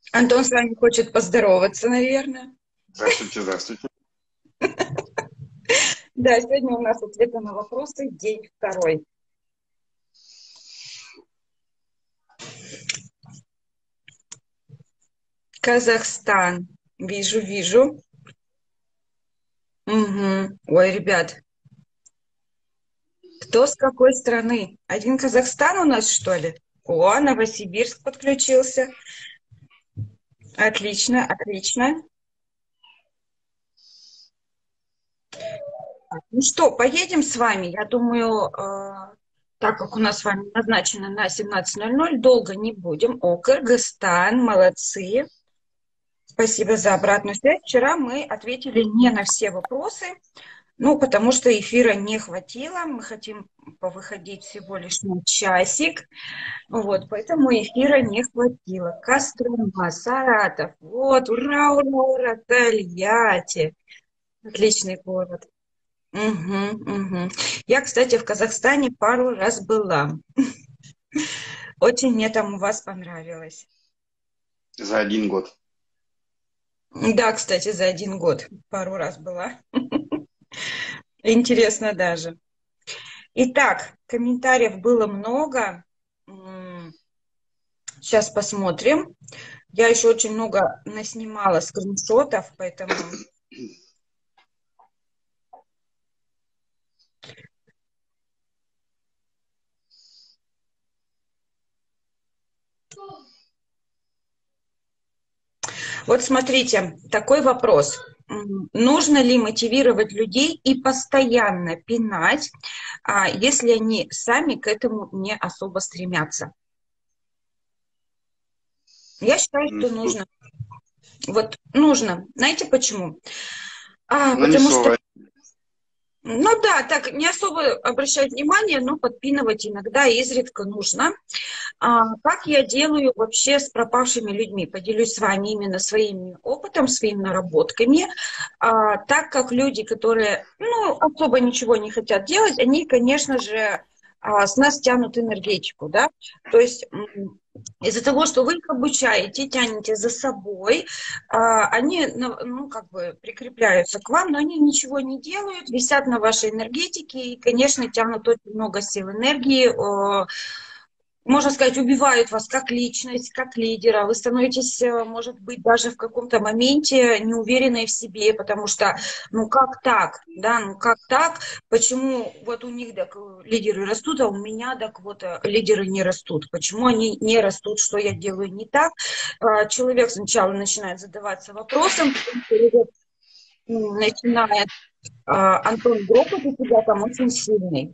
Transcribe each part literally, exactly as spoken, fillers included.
Антон с вами хочет поздороваться, наверное. Здравствуйте, здравствуйте. Да, сегодня у нас ответы на вопросы, день второй. Казахстан. Вижу, вижу. Угу. Ой, ребят, кто с какой страны? Один Казахстан у нас, что ли? О, Новосибирск подключился. Отлично, отлично. Ну что, поедем с вами? Я думаю, э, так как у нас с вами назначено на семнадцать ноль ноль, долго не будем. О, Кыргызстан, молодцы. Спасибо за обратную связь. Вчера мы ответили не на все вопросы, ну, потому что эфира не хватило. Мы хотим повыходить всего лишь на часик. Вот, поэтому эфира не хватило. Кострома, Саратов. Вот, ура, ура, ура, Тольятти. Отличный город. Угу, угу. Я, кстати, в Казахстане пару раз была. Очень мне там у вас понравилось. За один год. Да, кстати, за один год пару раз была. Интересно даже. Итак, комментариев было много. Сейчас посмотрим. Я еще очень много наснимала скриншотов, поэтому... Вот смотрите, такой вопрос. Нужно ли мотивировать людей и постоянно пинать, а, если они сами к этому не особо стремятся? Я считаю, Ну, что нужно. Вот нужно. Знаете почему? А, но не потому что, слово. ну да, так не особо обращать внимание, но подпинывать иногда изредка нужно. А, как я делаю вообще с пропавшими людьми? Поделюсь с вами именно своим опытом, своими наработками. А, так как люди, которые ну, особо ничего не хотят делать, они, конечно же, а, с нас тянут энергетику, да, то есть м, из-за того, что вы их обучаете, тянете за собой, а, они, на- ну, как бы прикрепляются к вам, но они ничего не делают, висят на вашей энергетике и, конечно, тянут очень много сил, энергии, о, можно сказать, убивают вас как личность, как лидера. Вы становитесь, э, может быть, даже в каком-то моменте неуверенной в себе, потому что, ну как так, да, ну как так, почему вот у них так э, лидеры растут, а у меня так вот э, лидеры не растут, почему они не растут, что я делаю не так. А, Человек сначала начинает задаваться вопросом, потом человек, м, начинает, а, Антон, грохот у тебя там очень сильный.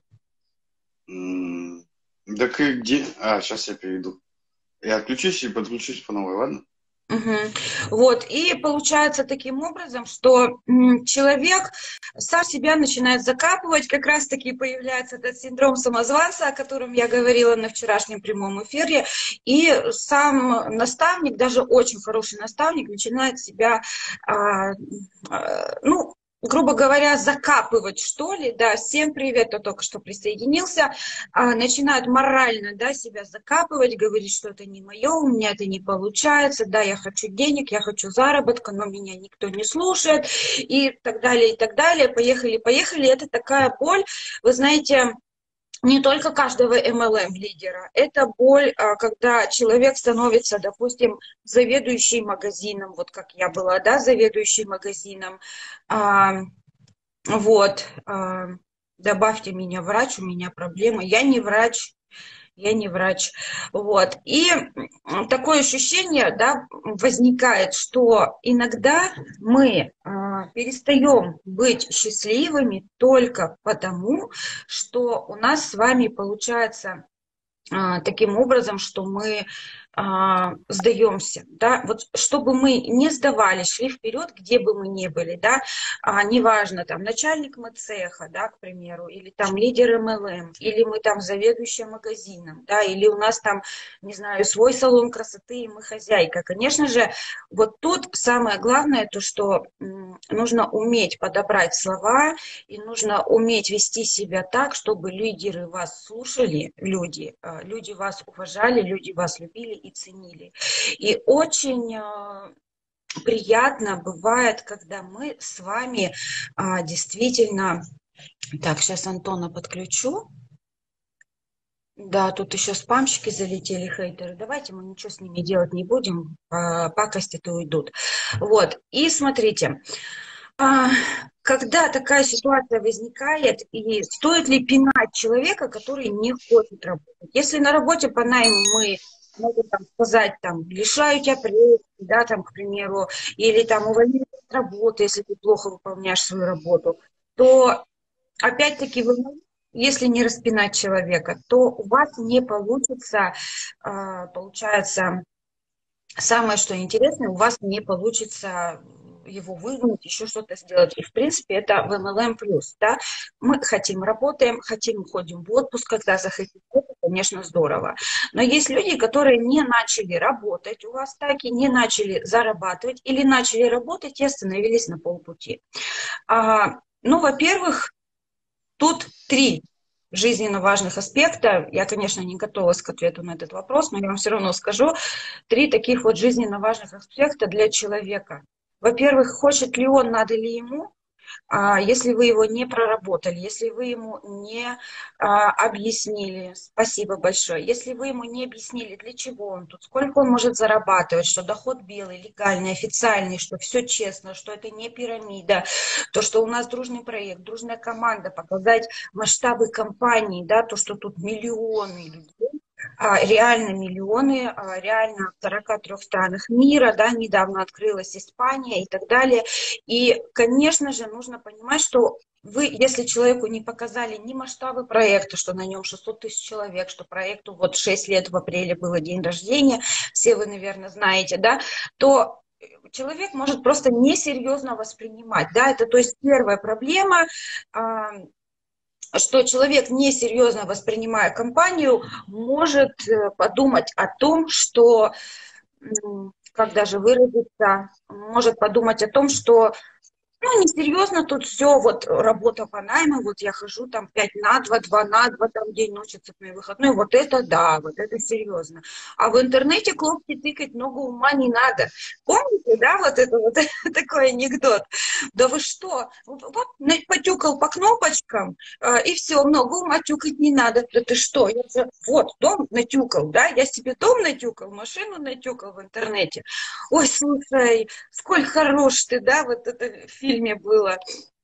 М, Так и где? А, сейчас я перейду. Я отключусь и подключусь по новой, ладно? Мгм. Вот, и получается таким образом, что м, человек сам себя начинает закапывать, как раз-таки появляется этот синдром самозванца, о котором я говорила на вчерашнем прямом эфире, и сам наставник, даже очень хороший наставник, начинает себя, а, а, ну, грубо говоря, закапывать, что ли, да, всем привет, кто только что присоединился, а, начинают морально, да, себя закапывать, говорить, что это не мое, у меня это не получается, да, я хочу денег, я хочу заработка, но меня никто не слушает, и так далее, и так далее, поехали, поехали, это такая боль, вы знаете, не только каждого эм эл эм-лидера, это боль, а, когда человек становится, допустим, заведующим магазином, вот как я была, да, заведующим магазином, а, вот, а, добавьте меня врач, у меня проблема, я не врач, я не врач. Вот. И такое ощущение, да, возникает, что иногда мы а, перестаем быть счастливыми только потому, что у нас с вами получается а, таким образом, что мы а, сдаемся, да, вот чтобы мы не сдавались, шли вперед, где бы мы ни были, да, а, неважно, там, начальник мы цеха, да, к примеру, или там лидер эм эл эм, или мы там заведующая магазином, да, или у нас там, не знаю, свой салон красоты, и мы хозяйка. Конечно же, вот тут самое главное, то, что м, нужно уметь подобрать слова, и нужно уметь вести себя так, чтобы лидеры вас слушали, люди, э, люди вас уважали, люди вас любили и ценили. И очень приятно бывает, когда мы с вами а, действительно... Так, сейчас Антона подключу. Да, тут еще спамщики залетели, хейтеры. Давайте мы ничего с ними делать не будем, а, пакости-то уйдут. Вот, и смотрите, а, когда такая ситуация возникает, и стоит ли пинать человека, который не хочет работать? Если на работе по найму мы могу там сказать, там, лишаю тебя премии, да, там, к примеру, или там увольняют с работы, если ты плохо выполняешь свою работу, то опять-таки вы, если не распинать человека, то у вас не получится, получается, самое что интересное, у вас не получится его выгнать, еще что-то сделать. И, в принципе, это в эм эл эм плюс, да. Мы хотим, работаем, хотим, ходим в отпуск, когда захотим. Это, конечно, здорово. Но есть люди, которые не начали работать у вас так, и не начали зарабатывать, или начали работать и остановились на полпути. А, ну, во-первых, тут три жизненно важных аспекта. Я, конечно, не готовилась к ответу на этот вопрос, но я вам все равно скажу. Три таких вот жизненно важных аспекта для человека. Во-первых, хочет ли он, надо ли ему, а, если вы его не проработали, если вы ему не а, объяснили, спасибо большое, если вы ему не объяснили, для чего он тут, сколько он может зарабатывать, что доход белый, легальный, официальный, что все честно, что это не пирамида, то, что у нас дружный проект, дружная команда, показать масштабы компании, да, то, что тут миллионы людей, реально миллионы, реально в сорока трёх странах мира, да, недавно открылась Испания и так далее. И, конечно же, нужно понимать, что вы, если человеку не показали ни масштабы проекта, что на нем шестьсот тысяч человек, что проекту вот шесть лет в апреле было день рождения, все вы, наверное, знаете, да, то человек может просто несерьезно воспринимать, да, это, то есть, первая проблема, что человек, несерьезно воспринимая компанию, может подумать о том, что, как даже выразиться, может подумать о том, что, ну, несерьезно тут все, вот работа по найму, вот я хожу там пять на два, два на два, там день, ночь, цепной выходной, вот это да, вот это серьезно. А в интернете кнопки тыкать много ума не надо. Помните, да, вот это вот такой анекдот? Да вы что, вот потюкал по кнопочкам, и все, много ума тюкать не надо. Да ты что, я же, вот, дом натюкал, да, я себе дом натюкал, машину натюкал в интернете. Ой, слушай, сколь хорош ты, да, вот это фильм было.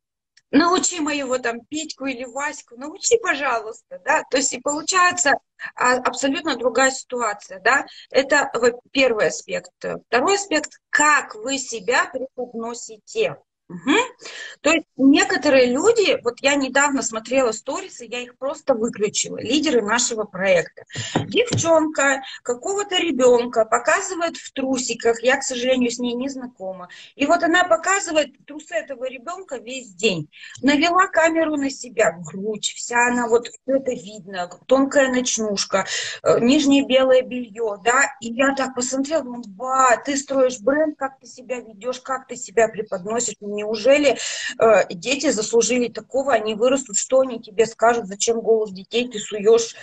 Научи моего там Петьку или Ваську, научи, пожалуйста, да, то есть и получается абсолютно другая ситуация, да, это первый аспект. Второй аспект, как вы себя преподносите. Угу. То есть некоторые люди, вот я недавно смотрела сторисы, я их просто выключила, лидеры нашего проекта. Девчонка какого-то ребенка показывает в трусиках, я, к сожалению, с ней не знакома, и вот она показывает трусы этого ребенка весь день. Навела камеру на себя, грудь, вся она, вот все это видно, тонкая ночнушка, нижнее белое белье, да, и я так посмотрела, думаю, ба, ты строишь бренд, как ты себя ведешь, как ты себя преподносишь, неужели э, дети заслужили такого, они вырастут, что они тебе скажут, зачем голос детей ты суешь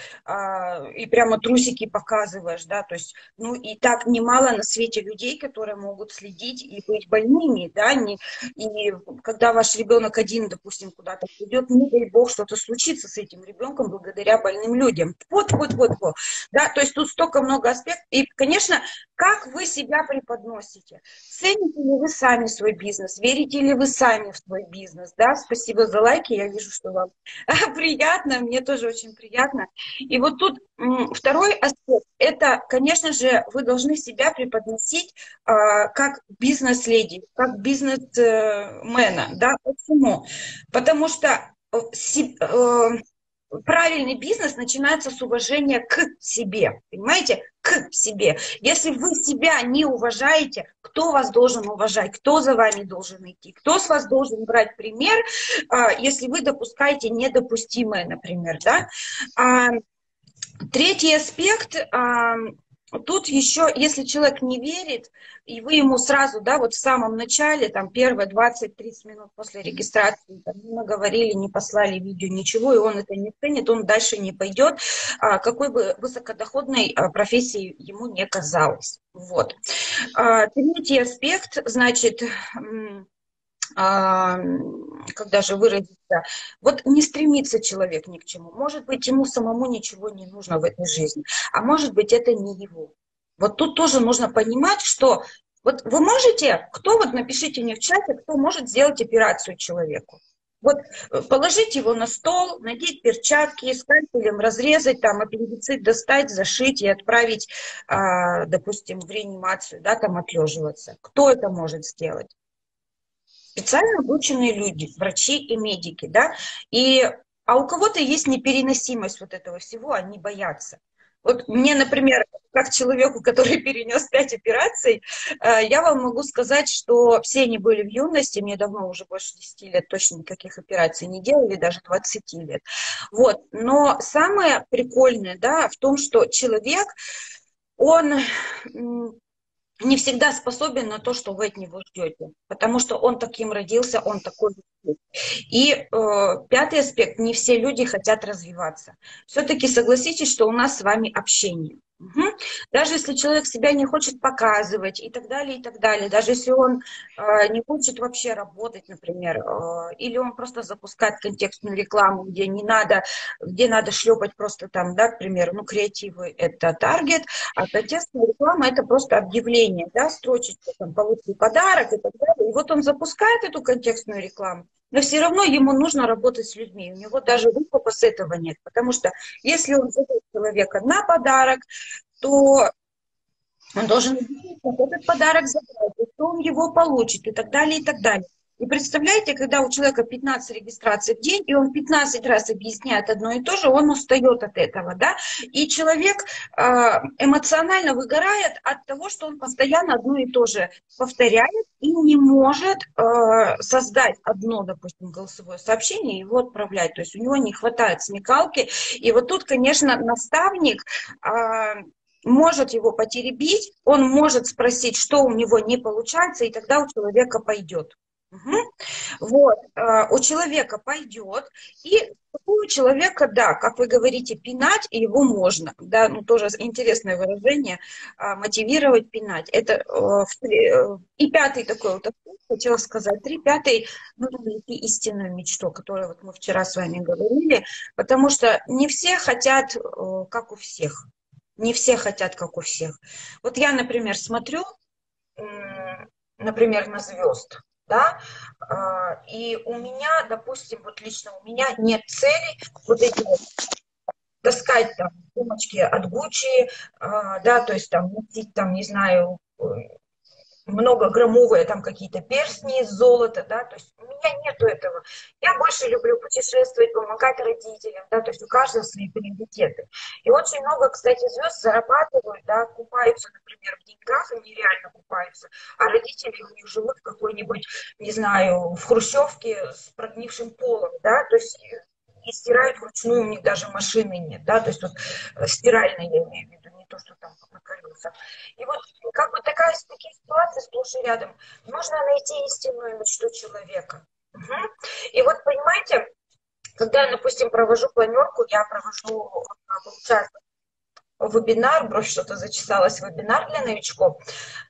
э, и прямо трусики показываешь, да, то есть, ну и так немало на свете людей, которые могут следить и быть больными, да, не, и когда ваш ребенок один, допустим, куда-то идет, не дай бог, что-то случится с этим ребенком благодаря больным людям. Вот, вот, вот, вот, да, то есть тут столько много аспектов, и, конечно, как вы себя преподносите, цените ли вы сами свой бизнес, верите ли вы сами в свой бизнес, да, спасибо за лайки, я вижу, что вам приятно, мне тоже очень приятно. И вот тут второй аспект, это, конечно же, вы должны себя преподносить а, как бизнес-леди, как бизнес-мена, да, почему? Потому что си, э, правильный бизнес начинается с уважения к себе, понимаете, к себе. Если вы себя не уважаете, кто вас должен уважать, кто за вами должен идти, кто с вас должен брать пример, если вы допускаете недопустимое, например, да. Третий аспект, Тут еще, если человек не верит, и вы ему сразу, да, вот в самом начале, там, первые двадцать-тридцать минут после регистрации, там, не наговорили, не послали видео, ничего, и он это не ценит, он дальше не пойдет, а, какой бы высокодоходной а, профессии ему не казалось. Вот. А, третий аспект, значит, а, когда же выразиться, вот не стремится человек ни к чему. Может быть, ему самому ничего не нужно в этой жизни, а может быть, это не его. Вот тут тоже нужно понимать, что вот вы можете, кто вот, напишите мне в чате, кто может сделать операцию человеку. Вот положить его на стол, надеть перчатки, скальпелем разрезать, там аппендицит достать, зашить и отправить, а, допустим, в реанимацию, да, там отлеживаться. Кто это может сделать? Специально обученные люди, врачи и медики, да, и, а у кого-то есть непереносимость вот этого всего, они боятся. Вот мне, например, как человеку, который перенес пять операций, я вам могу сказать, что все они были в юности, мне давно уже больше десяти лет точно никаких операций не делали, даже двадцати лет. Вот. Но самое прикольное, да, в том, что человек, он не всегда способен на то, что вы от него ждете, потому что он таким родился, он такой. И э, пятый аспект, не все люди хотят развиваться. Все-таки согласитесь, что у нас с вами общение. Угу. Даже если человек себя не хочет показывать и так далее, и так далее, даже если он э, не хочет вообще работать, например, э, или он просто запускает контекстную рекламу, где не надо, где надо шлепать просто там, да, к примеру, ну, креативы это таргет, а контекстная реклама это просто объявление, да, строчечка, там, получи подарок и так далее. И вот он запускает эту контекстную рекламу, но все равно ему нужно работать с людьми. У него даже выкупа с этого нет. Потому что если он зовет человека на подарок, то он должен этот подарок забрать, что он его получит и так далее, и так далее. И представляете, когда у человека пятнадцать регистраций в день, и он пятнадцать раз объясняет одно и то же, он устает от этого, да? И человек э, эмоционально выгорает от того, что он постоянно одно и то же повторяет и не может э, создать одно, допустим, голосовое сообщение и его отправлять. То есть у него не хватает смекалки. И вот тут, конечно, наставник... Э, может его потеребить, он может спросить, что у него не получается, и тогда у человека пойдет. Угу. Вот, у человека пойдет, и у человека, да, как вы говорите, пинать его можно, да, ну тоже интересное выражение, мотивировать, пинать. Это и пятый такой вот, хотела сказать, три пятый, нужно найти истинную мечту, о которой вот мы вчера с вами говорили, потому что не все хотят, как у всех. Не все хотят, как у всех. Вот я, например, смотрю, например, на звезд, да, и у меня, допустим, вот лично у меня нет цели вот эти вот таскать там сумочки от Гуччи, да, то есть там носить там, не знаю, многограммовые там какие-то перстни из золота, да, то есть у меня нету этого. Я больше люблю путешествовать, помогать родителям, да, то есть у каждого свои приоритеты. И очень много, кстати, звезд зарабатывают, да, купаются, например, в деньгах, они реально купаются, а родители у них живут в какой-нибудь, не знаю, в хрущевке с прогнившим полом, да, то есть и стирают вручную, у них даже машины нет, да, то есть вот стиральная, я имею в виду, не то, что там на колесах. И вот как бы такая, такие ситуации сплошь и рядом. Нужно найти истинную мечту человека. Угу. И вот, понимаете, когда я, допустим, провожу планерку, я провожу, получается, вебинар, бровь что-то зачесалась, вебинар для новичков,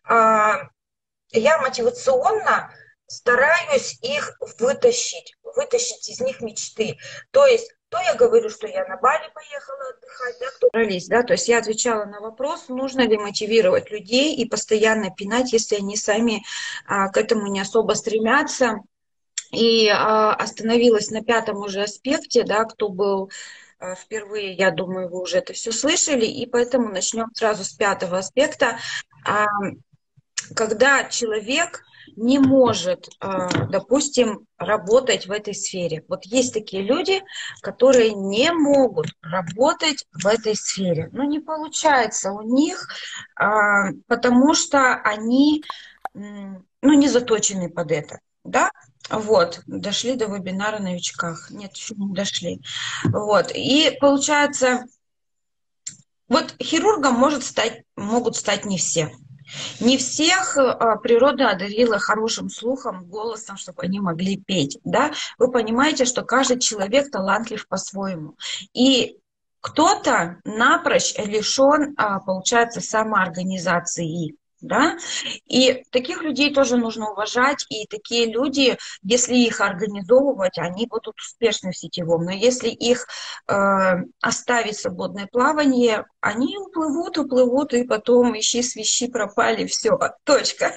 я мотивационно стараюсь их вытащить, вытащить из них мечты. То есть, то я говорю, что я на Бали поехала отдыхать, да, кто брались, да, то есть я отвечала на вопрос, нужно ли мотивировать людей и постоянно пинать, если они сами а, к этому не особо стремятся. И а, остановилась на пятом уже аспекте, да, кто был а, впервые, я думаю, вы уже это все слышали, и поэтому начнем сразу с пятого аспекта. А, когда человек не может, допустим, работать в этой сфере. Вот есть такие люди, которые не могут работать в этой сфере. Но не получается у них, потому что они, ну, не заточены под это. Да? Вот, дошли до вебинара о новичках. Нет, еще не дошли. Вот, и получается... Вот хирургом может стать, могут стать не все. Не всех а, природа одарила хорошим слухом, голосом, чтобы они могли петь. Да? Вы понимаете, что каждый человек талантлив по-своему. И кто-то напрочь лишен, а, получается, самоорганизации. Да? И таких людей тоже нужно уважать, и такие люди, если их организовывать, они будут успешны в сетевом, но если их э, оставить в свободное плавание, они уплывут, уплывут, и потом ищи, свищи, пропали, все, точка.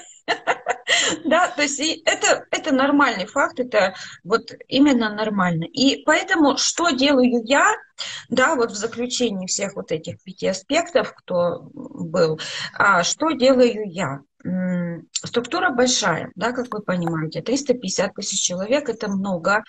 Да, то есть это, это нормальный факт, это вот именно нормально. И поэтому что делаю я, да, вот в заключении всех вот этих пяти аспектов, кто был, а, что делаю я? М, Структура большая, да, как вы понимаете, триста пятьдесят тысяч человек, это много,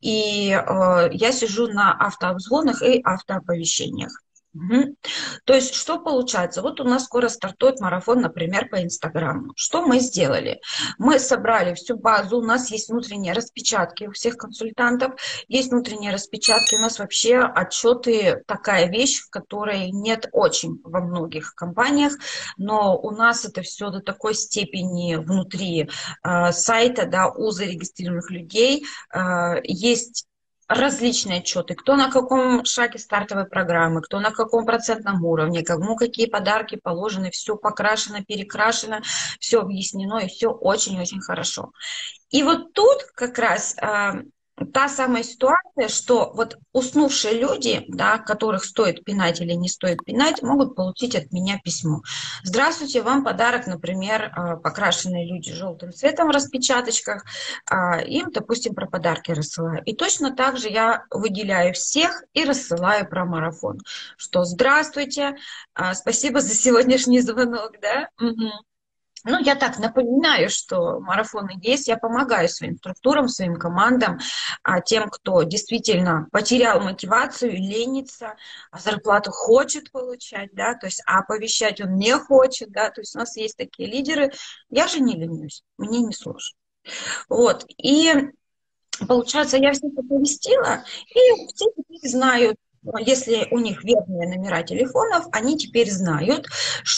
и э, я сижу на автообзвонах и автооповещениях. Мгм. То есть что получается? Вот у нас скоро стартует марафон, например, по Инстаграму. Что мы сделали? Мы собрали всю базу, у нас есть внутренние распечатки у всех консультантов, есть внутренние распечатки, у нас вообще отчеты такая вещь, в которой нет очень во многих компаниях, но у нас это все до такой степени внутри э, сайта, да, у зарегистрированных людей э, есть различные отчеты, кто на каком шаге стартовой программы, кто на каком процентном уровне, кому какие подарки положены, все покрашено, перекрашено, все объяснено и все очень-очень хорошо. И вот тут как раз э, та самая ситуация, что вот уснувшие люди, да, которых стоит пинать или не стоит пинать, могут получить от меня письмо. Здравствуйте, вам подарок, например, э, покрашенные люди желтым цветом в распечаточках, э, им, допустим, про подарки рассылаю. И точно так же я выделяю всех и рассылаю про марафон, что здравствуйте, э, спасибо за сегодняшний звонок, да, угу. Ну, я так напоминаю, что марафоны есть, я помогаю своим структурам, своим командам, а тем, кто действительно потерял мотивацию, ленится, а зарплату хочет получать, да, то есть, а оповещать он не хочет, да, то есть у нас есть такие лидеры, я же не ленюсь, мне не сложно. Вот, и получается, я всех оповестила, и все теперь знают, если у них верные номера телефонов, они теперь знают,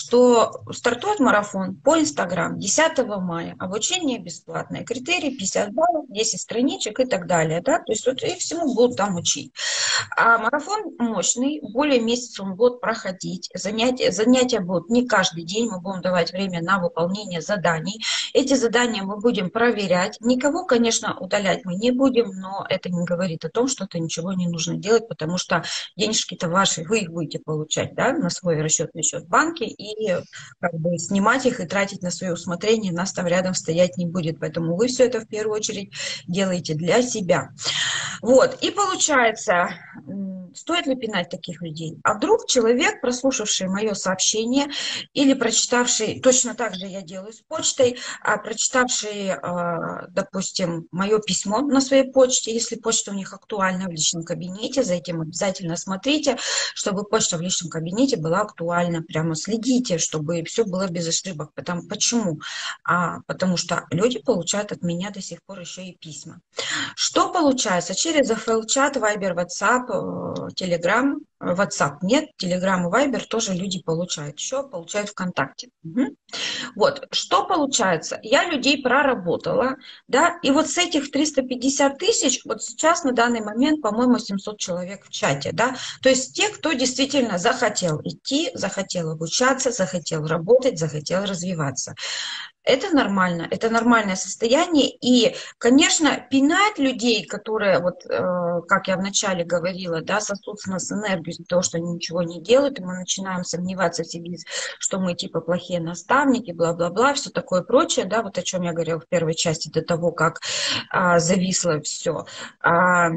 что стартует марафон по Инстаграм десятого мая. Обучение бесплатное. Критерии пятьдесят баллов, десять страничек и так далее. Да? То есть вот и всему будут там учить. А марафон мощный, более месяца он будет проходить. Занятия, занятия будут не каждый день, мы будем давать время на выполнение заданий. Эти задания мы будем проверять. Никого, конечно, удалять мы не будем, но это не говорит о том, что это ничего не нужно делать, потому что денежки-то ваши, вы их будете получать, да, на свой расчетный счет в банке, и как бы снимать их и тратить на свое усмотрение нас там рядом стоять не будет. Поэтому вы все это в первую очередь делаете для себя. Вот, и получается, стоит ли пинать таких людей? А вдруг человек, прослушавший мое сообщение или прочитавший, точно так же я делаю с почтой, а прочитавший, допустим, мое письмо на своей почте, если почта у них актуальна в личном кабинете, за этим обязательно смотрите, чтобы почта в личном кабинете была актуальна, прямо следите, чтобы все было без ошибок. Потому, почему? А, потому что люди получают от меня до сих пор еще и письма. Что получается? Через эф эл-чат, Viber, WhatsApp, Telegram, WhatsApp нет, Telegram и Viber тоже люди получают. Еще получают ВКонтакте. Угу. Вот, что получается? Я людей проработала, да, и вот с этих триста пятьдесят тысяч, вот сейчас на данный момент, по-моему, семьсот человек в чате, да, то есть те, кто действительно захотел идти, захотел обучаться, захотел работать, захотел развиваться. Это нормально, это нормальное состояние. И, конечно, пинать людей, которые, вот, э, как я вначале говорила, да, сосут с нас энергию из-за того, что они ничего не делают, и мы начинаем сомневаться в себе, что мы типа плохие наставники, бла-бла-бла, все такое прочее, да, вот о чем я говорила в первой части до того, как а, зависло все. А,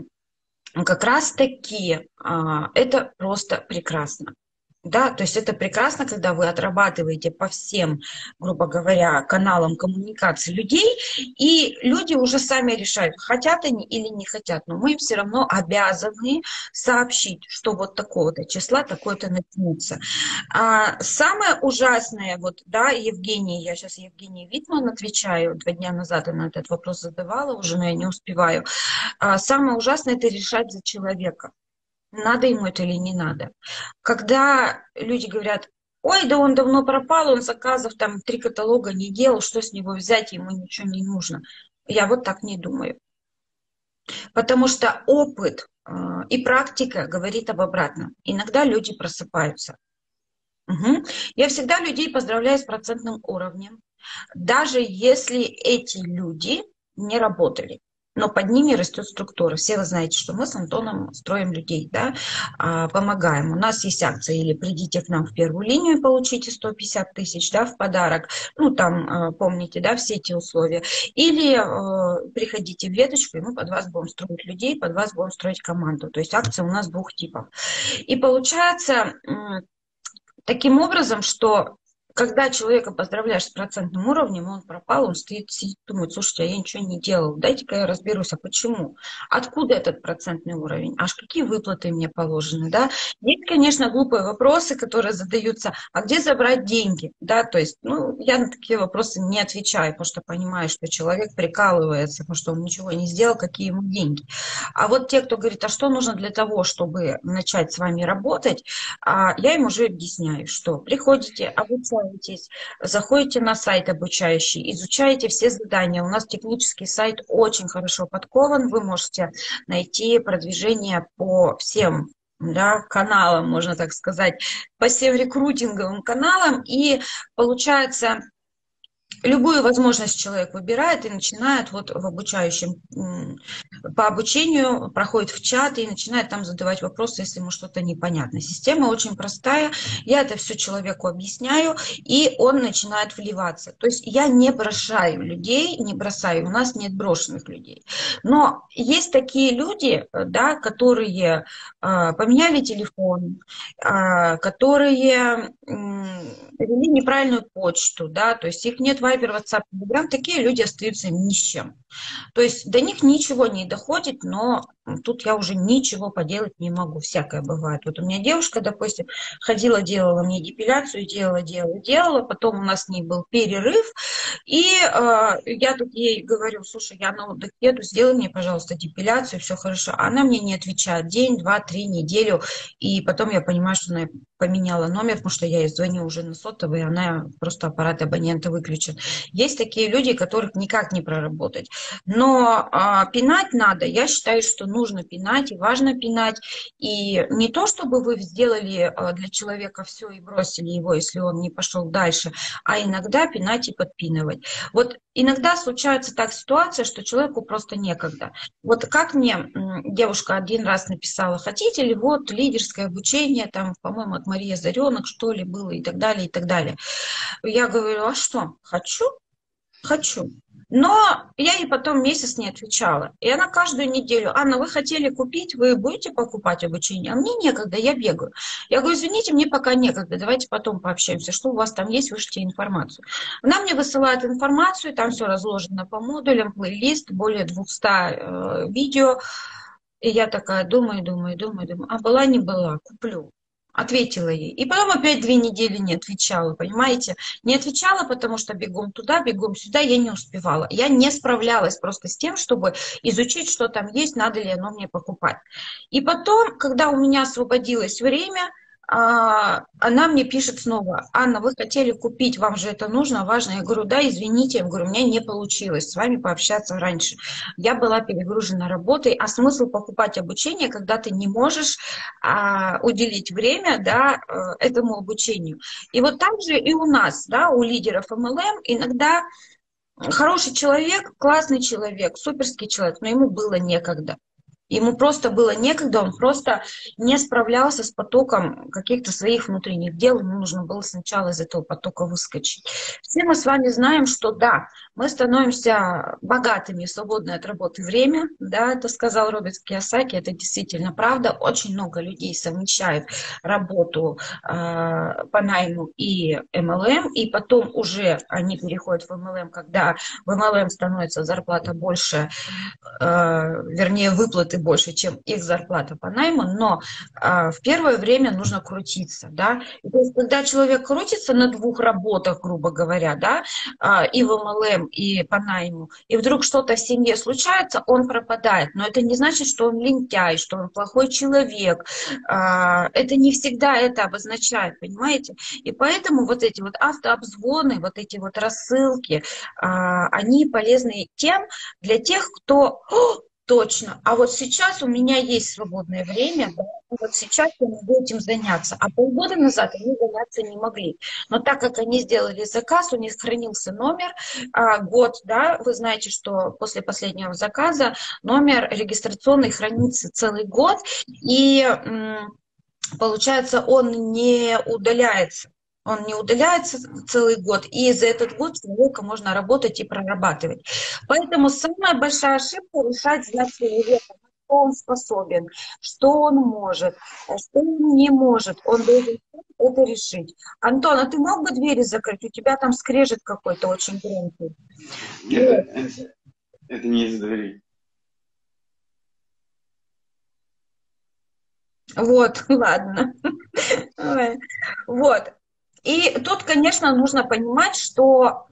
как раз таки а, это просто прекрасно. Да, то есть это прекрасно, когда вы отрабатываете по всем, грубо говоря, каналам коммуникации людей, и люди уже сами решают, хотят они или не хотят, но мы им все равно обязаны сообщить, что вот такого-то числа такое-то начнется. А самое ужасное, вот, да, Евгений, я сейчас Евгений Витман отвечаю, два дня назад она этот вопрос задавала уже, но я не успеваю. А самое ужасное – это решать за человека. надо ему это или не надо. Когда люди говорят, ой, да он давно пропал, он заказов там три каталога не делал, что с него взять, ему ничего не нужно. Я вот так не думаю. Потому что опыт э, и практика говорит об обратном. Иногда люди просыпаются. Угу. Я всегда людей поздравляю с процентным уровнем, даже если эти люди не работали. Но под ними растет структура. Все вы знаете, что мы с Антоном строим людей, да, помогаем. У нас есть акция, или придите к нам в первую линию и получите сто пятьдесят тысяч, да, в подарок. Ну, там, помните, да, все эти условия. Или э, приходите в веточку, и мы под вас будем строить людей, под вас будем строить команду. То есть акция у нас двух типов. И получается таким образом, что когда человека поздравляешь с процентным уровнем, он пропал, он стоит, сидит, думает, слушайте, а я ничего не делал, дайте-ка я разберусь, а почему? Откуда этот процентный уровень? Аж какие выплаты мне положены, да? Есть, конечно, глупые вопросы, которые задаются, а где забрать деньги, да? То есть, ну, я на такие вопросы не отвечаю, потому что понимаю, что человек прикалывается, потому что он ничего не сделал, какие ему деньги. А вот те, кто говорит, а что нужно для того, чтобы начать с вами работать, я им уже объясняю, что приходите, обучаетесь, заходите на сайт обучающий, изучаете все задания. У нас технический сайт очень хорошо подкован, вы можете найти продвижение по всем, да, каналам, можно так сказать, по всем рекрутинговым каналам, и получается, любую возможность человек выбирает и начинает вот в обучающем, по обучению, проходит в чат и начинает там задавать вопросы, если ему что-то непонятно. Система очень простая, я это все человеку объясняю, и он начинает вливаться. То есть я не бросаю людей, не бросаю, у нас нет брошенных людей. Но есть такие люди, да, которые э, поменяли телефон, э, которые э, ввели неправильную почту, да, то есть их нет в Viber, WhatsApp, Telegram, такие люди остаются ни с чем. То есть до них ничего не доходит, но тут я уже ничего поделать не могу, всякое бывает. Вот у меня девушка, допустим, ходила, делала мне депиляцию, делала, делала, делала, потом у нас с ней был перерыв, и э, я тут ей говорю, слушай, я на отдых еду, сделай мне, пожалуйста, депиляцию, все хорошо. Она мне не отвечает день, два, три, неделю, и потом я понимаю, что она поменяла номер, потому что я ей звоню уже на сотовый, и она просто аппарат абонента выключит. Есть такие люди, которых никак не проработать. Но а, пинать надо, я считаю, что нужно пинать, и важно пинать. И не то, чтобы вы сделали а, для человека все и бросили его, если он не пошел дальше, а иногда пинать и подпинывать. Вот иногда случается так ситуация, что человеку просто некогда. Вот как мне девушка один раз написала, хотите ли вот лидерское обучение, там, по-моему, от Марии Озаренок, что ли, было, и так далее, и так далее. Я говорю, а что, хочу? Хочу. Но я ей потом месяц не отвечала. И она каждую неделю, Анна, вы хотели купить, вы будете покупать обучение? А мне некогда, я бегаю. Я говорю, извините, мне пока некогда, давайте потом пообщаемся, что у вас там есть, вышлите информацию. Она мне высылает информацию, там все разложено по модулям, плейлист, более двухсот э, видео. И я такая думаю, думаю, думаю, думаю, а была, не была, куплю. Ответила ей. И потом опять две недели не отвечала, понимаете? Не отвечала, потому что бегом туда, бегом сюда, я не успевала. Я не справлялась просто с тем, чтобы изучить, что там есть, надо ли оно мне покупать. И потом, когда у меня освободилось время, она мне пишет снова, Анна, вы хотели купить, вам же это нужно, важно. Я говорю, да, извините, я говорю, у меня не получилось с вами пообщаться раньше. Я была перегружена работой, а смысл покупать обучение, когда ты не можешь а, уделить время, да, этому обучению. И вот так же и у нас, да, у лидеров эм эл эм иногда хороший человек, классный человек, суперский человек, но ему было некогда. Ему просто было некогда, он просто не справлялся с потоком каких-то своих внутренних дел, ему нужно было сначала из этого потока выскочить. Все мы с вами знаем, что да, мы становимся богатыми в свободное от работы время, да, это сказал Роберт Кийосаки, это действительно правда. Очень много людей совмещают работу э, по найму и эм эл эм, и потом уже они переходят в эм эл эм, когда в эм эл эм становится зарплата больше, э, вернее, выплаты больше, чем их зарплата по найму, но а, в первое время нужно крутиться, да. И то есть, когда человек крутится на двух работах, грубо говоря, да, а, и в эм эл эм, и по найму, и вдруг что-то в семье случается, он пропадает. Но это не значит, что он лентяй, что он плохой человек. А, это не всегда это обозначает, понимаете? И поэтому вот эти вот автообзвоны, вот эти вот рассылки, а, они полезны тем, для тех, кто «О, точно, а вот сейчас у меня есть свободное время, да, и вот сейчас я могу этим заняться». А полгода назад они заняться не могли. Но так как они сделали заказ, у них хранился номер, а, год, да, вы знаете, что после последнего заказа номер регистрационный хранится целый год, и м, получается, он не удаляется. Он не удаляется целый год, и за этот год человека можно работать и прорабатывать. Поэтому самая большая ошибка — решать, знать человека, на что он способен, что он может, что он не может. Он должен это решить. Антон, а ты мог бы двери закрыть? У тебя там скрежет какой-то очень громкий. Это, это, это не из дверей. Вот, ладно. Вот. И тут, конечно, нужно понимать, что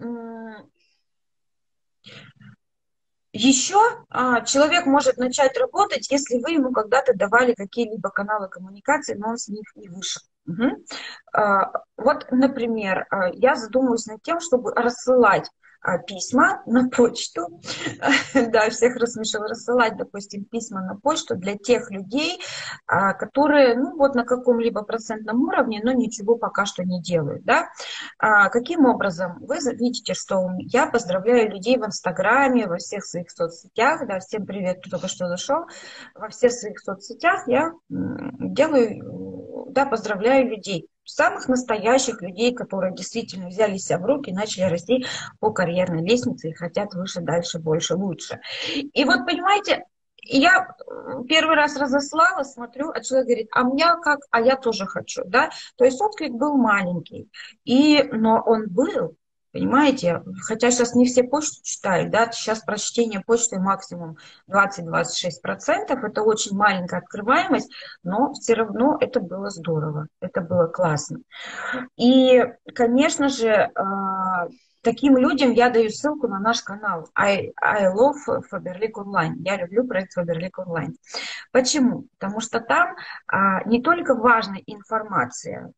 еще а, человек может начать работать, если вы ему когда-то давали какие-либо каналы коммуникации, но он с них не вышел. Угу. А, вот, например, я задумываюсь над тем, чтобы рассылать письма на почту, да, всех рассмешил, рассылать, допустим, письма на почту для тех людей, которые, ну, вот на каком-либо процентном уровне, но ничего пока что не делают, да. Каким образом? Вы видите, что я поздравляю людей в Инстаграме, во всех своих соцсетях, да, всем привет, кто только что зашел, во всех своих соцсетях я делаю, да, поздравляю людей, самых настоящих людей, которые действительно взяли себя в руки, начали расти по карьерной лестнице и хотят выше, дальше, больше, лучше. И вот, понимаете, я первый раз разослала, смотрю, а человек говорит, а меня как, а я тоже хочу, да, то есть отклик был маленький, и, но он был. Понимаете, хотя сейчас не все почту читают, да, сейчас прочтение почты максимум двадцать-двадцать шесть процентов, это очень маленькая открываемость, но все равно это было здорово, это было классно. И, конечно же, таким людям я даю ссылку на наш канал I, I love Faberlic Online. Я люблю проект Faberlic Online. Почему? Потому что там а, не только важная информация.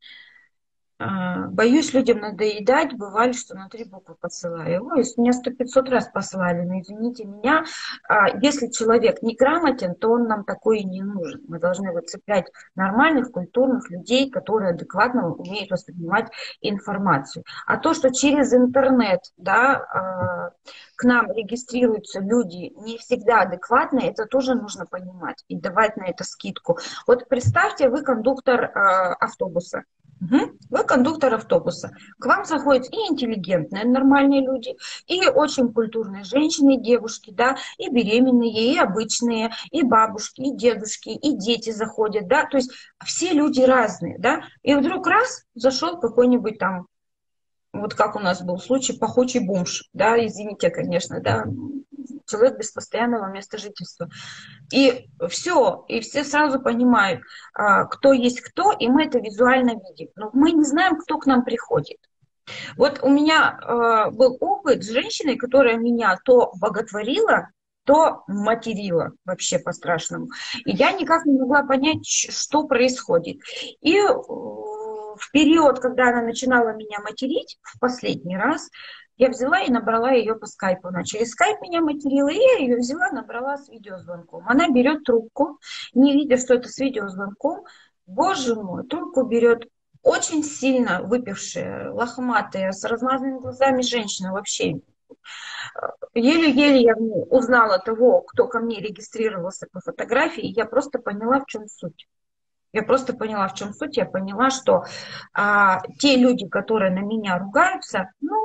А, боюсь людям надоедать, бывали, что на три буквы посылаю. Ой, меня сто-пятьсот раз послали, но извините меня, а, если человек неграмотен, то он нам такой и не нужен. Мы должны выцеплять нормальных, культурных людей, которые адекватно умеют воспринимать информацию. А то, что через интернет, да, а, к нам регистрируются люди не всегда адекватные, это тоже нужно понимать и давать на это скидку. Вот представьте, вы кондуктор а, автобуса. Угу. Вы кондуктор автобуса. К вам заходят и интеллигентные, нормальные люди, и очень культурные женщины, и девушки, да, и беременные, и обычные, и бабушки, и дедушки, и дети заходят, да, то есть все люди разные, да, и вдруг раз зашел какой-нибудь там, вот как у нас был случай, пахучий бомж, да, извините, конечно, да, человек без постоянного места жительства. И все, и все сразу понимают, кто есть кто, и мы это визуально видим. Но мы не знаем, кто к нам приходит. Вот у меня был опыт с женщиной, которая меня то боготворила, то материла вообще по-страшному. И я никак не могла понять, что происходит. И в период, когда она начинала меня материть, в последний раз, я взяла и набрала ее по скайпу. Она через скайп меня материла, и я ее взяла, набрала с видеозвонком. Она берет трубку, не видя, что это с видеозвонком. Боже мой, трубку берет очень сильно выпившая, лохматая, с размазанными глазами женщина вообще. Еле-еле я узнала того, кто ко мне регистрировался по фотографии, и я просто поняла, в чем суть. Я просто поняла, в чем суть. Я поняла, что а, те люди, которые на меня ругаются, ну,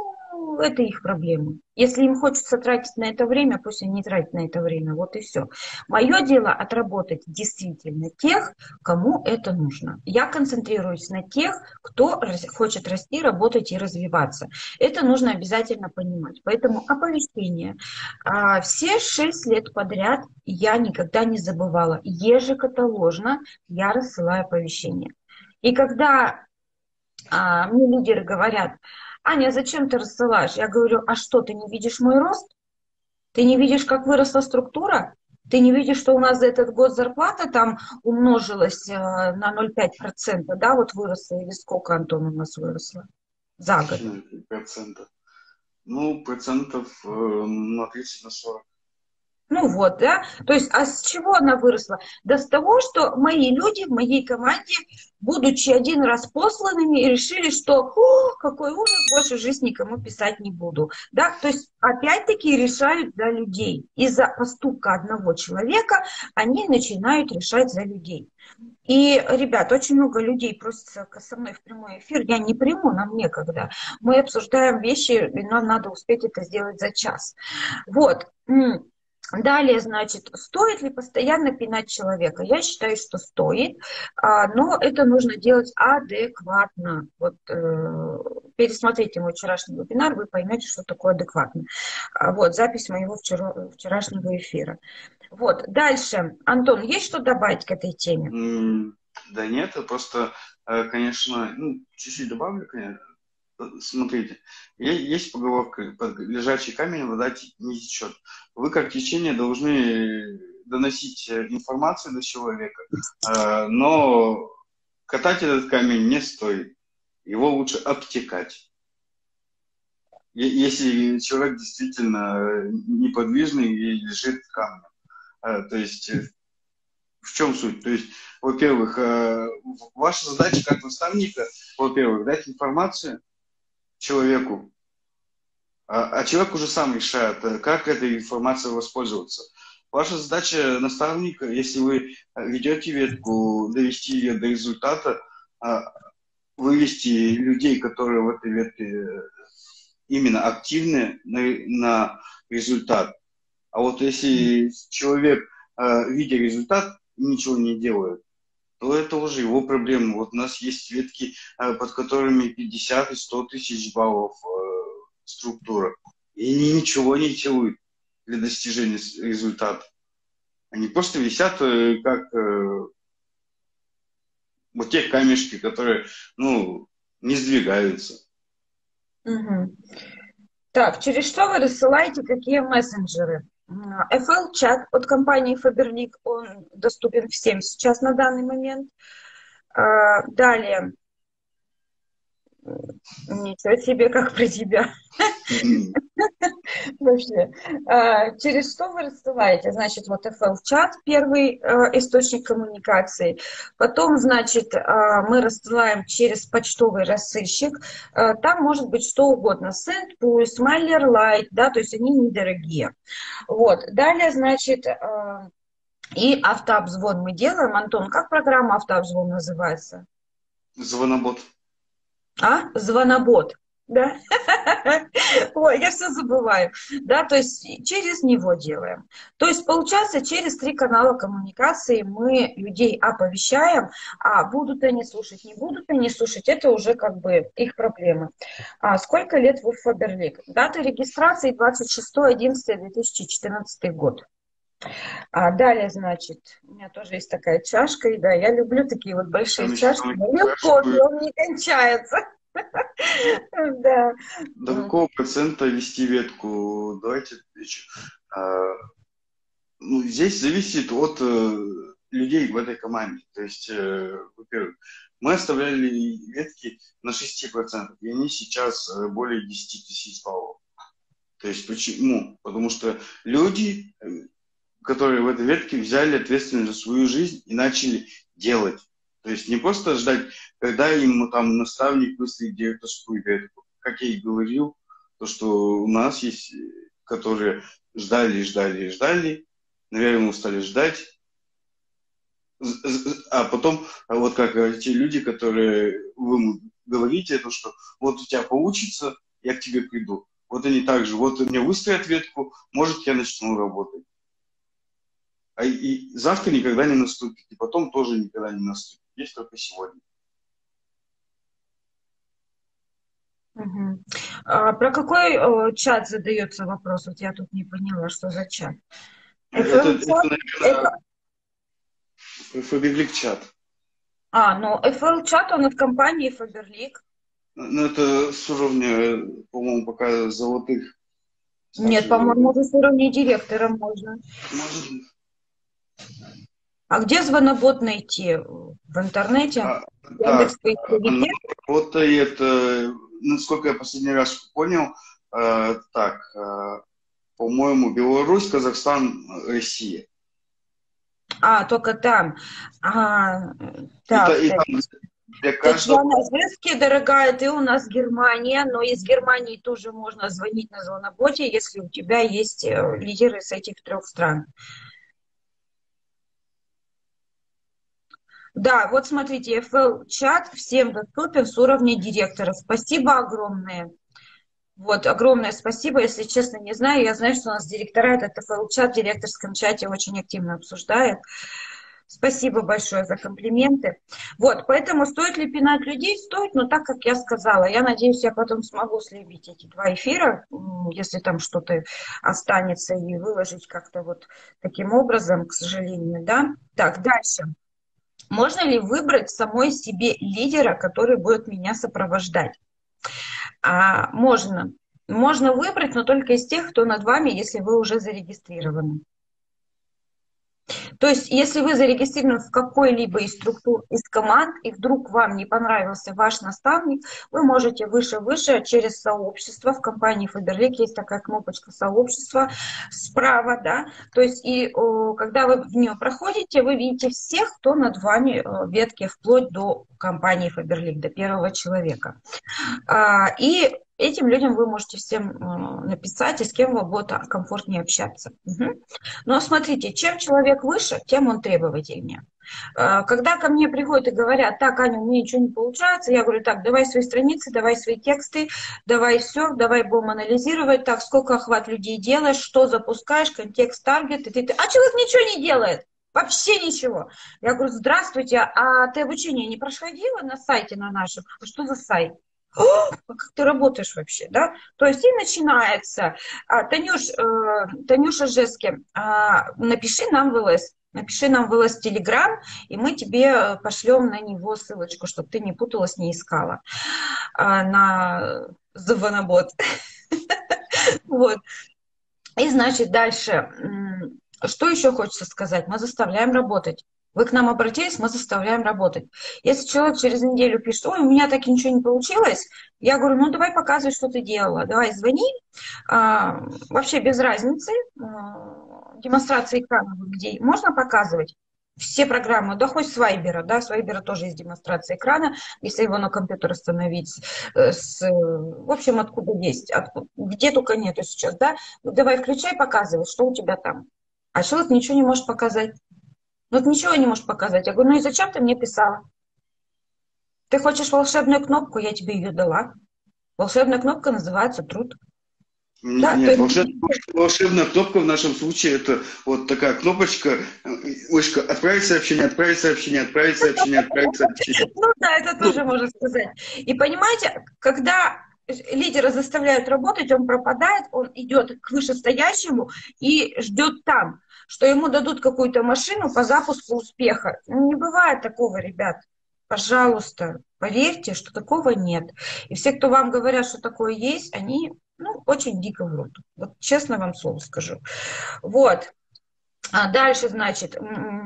ну, это их проблема. Если им хочется тратить на это время, пусть они тратят на это время, вот и все. Мое дело отработать действительно тех, кому это нужно. Я концентрируюсь на тех, кто хочет расти, работать и развиваться. Это нужно обязательно понимать. Поэтому оповещение. А, Все шесть лет подряд я никогда не забывала. Ежекаталожно я рассылаю оповещения. И когда а, мне лидеры говорят: Аня, зачем ты рассылаешь? Я говорю: а что, ты не видишь мой рост? Ты не видишь, как выросла структура? Ты не видишь, что у нас за этот год зарплата там умножилась э, на ноль целых пять десятых процента, да, вот выросла, или сколько, Антон, у нас выросло за год? Процентов. Ну, процентов э, на тридцать, на сорок. Ну вот, да, то есть, а с чего она выросла? Да с того, что мои люди в моей команде, будучи один раз посланными, решили, что «О, какой ужас, больше жизнь никому писать не буду». Да? То есть, опять-таки, решают за людей. Из-за поступка одного человека они начинают решать за людей. И, ребят, очень много людей просятся со мной в прямой эфир. Я не приму, нам некогда. Мы обсуждаем вещи, и нам надо успеть это сделать за час. Вот. Далее, значит, стоит ли постоянно пинать человека? Я считаю, что стоит, но это нужно делать адекватно. Вот э, пересмотрите мой вчерашний вебинар, вы поймете, что такое адекватно. Вот, запись моего вчера, вчерашнего эфира. Вот, дальше. Антон, есть что добавить к этой теме? Mm, да нет, просто, конечно, ну, чуть-чуть добавлю, конечно. Смотрите, есть поговорка: под лежачий камень вода не течет. Вы как течение должны доносить информацию до человека, но катать этот камень не стоит. Его лучше обтекать. Если человек действительно неподвижный и лежит камнем. То есть в чем суть? То есть, во-первых, ваша задача как наставника, во-первых, дать информацию человеку, а, а человек уже сам решает, как этой информацией воспользоваться. Ваша задача наставника, если вы ведете ветку, довести ее до результата, вывести людей, которые в этой ветке именно активны, на, на результат. А вот если человек, видя результат, ничего не делает, то это уже его проблема. Вот у нас есть ветки, под которыми пятьдесят и сто тысяч баллов э, структура. И они ничего не делают для достижения результата. Они просто висят э, как э, вот те камешки, которые, ну, не сдвигаются. Угу. Так, через что вы рассылаете, какие мессенджеры? эф эл-чат от компании Faberlic, он доступен всем сейчас на данный момент. Далее. Ничего себе, как про тебя. Вообще. Через что вы рассылаете? Значит, вот эф эл-чат, первый источник коммуникации. Потом, значит, мы рассылаем через почтовый рассылщик. Там может быть что угодно. Sendpulse, MailerLite, да, то есть они недорогие. Вот. Далее, значит, и автообзвон мы делаем. Антон, как программа автообзвон называется? Звонобот. А? Звонобот. Да? Ой, я все забываю. Да, то есть через него делаем. То есть, получается, через три канала коммуникации мы людей оповещаем, а будут они слушать, не будут они слушать, это уже как бы их проблемы. А сколько лет вы в Faberlic? Дата регистрации двадцать шестое одиннадцатое две тысячи четырнадцатый год. А далее, значит, у меня тоже есть такая чашка, и да, я люблю такие вот большие там чашки, но легко, он не кончается. Да. До какого процента вести ветку? Давайте отвечу. Ну, здесь зависит от людей в этой команде. То есть, во-первых, мы оставляли ветки на шесть процентов, и они сейчас более десять тысяч баллов. То есть, почему? Потому что люди, которые в этой ветке взяли ответственность за свою жизнь и начали делать. То есть не просто ждать, когда им там наставник выставит директорскую ветку. Как я и говорил, то, что у нас есть, которые ждали, ждали, ждали, наверное, устали ждать. А потом, вот как те люди, которые вы говорите, то, что вот у тебя получится, я к тебе приду. Вот они также, вот мне выставят ветку, может, я начну работать. А и завтра никогда не наступит, и потом тоже никогда не наступит. Есть только сегодня. Угу. А про какой о, чат задается вопрос? Вот я тут не поняла, что за чат. Это, эф эл чат? это наверное, Это... Фаберлик чат. А, ну эф эл чат, он от компании Фаберлик. Ну, это с уровня, по-моему, пока золотых. Нет, по-моему, уже с уровня директора можно. Может. А где звонобот найти? В интернете? А, Яндекс так, поисковике? работает, э, насколько я последний раз понял, э, так, э, по-моему, Беларусь, Казахстан, Россия. А, только там. А, И, так, и так. там для каждого... Татьяна Зески, дорогая, ты у нас Германия, но из Германии тоже можно звонить на звоноботе, если у тебя есть э, лидеры с этих трех стран. Да, вот смотрите, эф эл-чат всем доступен с уровня директора. Спасибо огромное. Вот, огромное спасибо. Если честно, не знаю. Я знаю, что у нас директора этот эф эл-чат в директорском чате очень активно обсуждают. Спасибо большое за комплименты. Вот, поэтому стоит ли пинать людей? Стоит, но так, как я сказала. Я надеюсь, я потом смогу слепить эти два эфира, если там что-то останется, и выложить как-то вот таким образом, к сожалению, да. Так, дальше. Можно ли выбрать самой себе лидера, который будет меня сопровождать? А, можно. Можно выбрать, но только из тех, кто над вами, если вы уже зарегистрированы. То есть, если вы зарегистрированы в какой-либо из структур, из команд, и вдруг вам не понравился ваш наставник, вы можете выше-выше через сообщество. В компании Фаберлик есть такая кнопочка сообщества справа, да. То есть, и о, когда вы в нее проходите, вы видите всех, кто над вами в ветке, вплоть до компании Фаберлик, до первого человека. А, и этим людям вы можете всем написать, и с кем вам будет комфортнее общаться. Угу. Но смотрите, чем человек выше, тем он требовательнее. Когда ко мне приходят и говорят: так, Аня, у меня ничего не получается, я говорю: так, давай свои страницы, давай свои тексты, давай все, давай будем анализировать, так, сколько охват людей делаешь, что запускаешь, контекст, таргет, и ты, ты. А человек ничего не делает. Вообще ничего. Я говорю: здравствуйте, а ты обучение не проходила на сайте на нашем? А что за сайт? О, как ты работаешь вообще, да? То есть и начинается. А, Танюш, э, Танюша Жески, а, напиши нам в ЛС, напиши нам в ЛС Телеграм, и мы тебе пошлем на него ссылочку, чтобы ты не путалась, не искала а, на звонобот. Вот. И, значит, дальше. Что еще хочется сказать? Мы заставляем работать. Вы к нам обратились, мы заставляем работать. Если человек через неделю пишет: ой, у меня так и ничего не получилось, я говорю: ну давай показывай, что ты делала, давай звони. А, вообще без разницы. А, демонстрации экрана, где можно показывать все программы, да хоть с Вайбера, да, с Вайбера тоже есть демонстрация экрана, если его на компьютер установить, с, в общем, откуда есть, откуда, где только нету сейчас, да, ну, давай включай, показывай, что у тебя там. А человек ничего не может показать. Ну, вот ничего не можешь показать. Я говорю: ну и зачем ты мне писала? Ты хочешь волшебную кнопку, я тебе ее дала. Волшебная кнопка называется труд. Нет, Да, нет, есть... волшебная, волшебная кнопка в нашем случае это вот такая кнопочка, мышка, отправить сообщение, отправить сообщение, отправить сообщение, отправить сообщение. Ну да, это тоже можно сказать. И понимаете, когда лидера заставляют работать, он пропадает, он идет к вышестоящему и ждет там, что ему дадут какую-то машину по запуску успеха. Ну, не бывает такого, ребят. Пожалуйста, поверьте, что такого нет. И все, кто вам говорят, что такое есть, они, ну, очень дико врут. Вот честно вам слово скажу. Вот. А дальше, значит,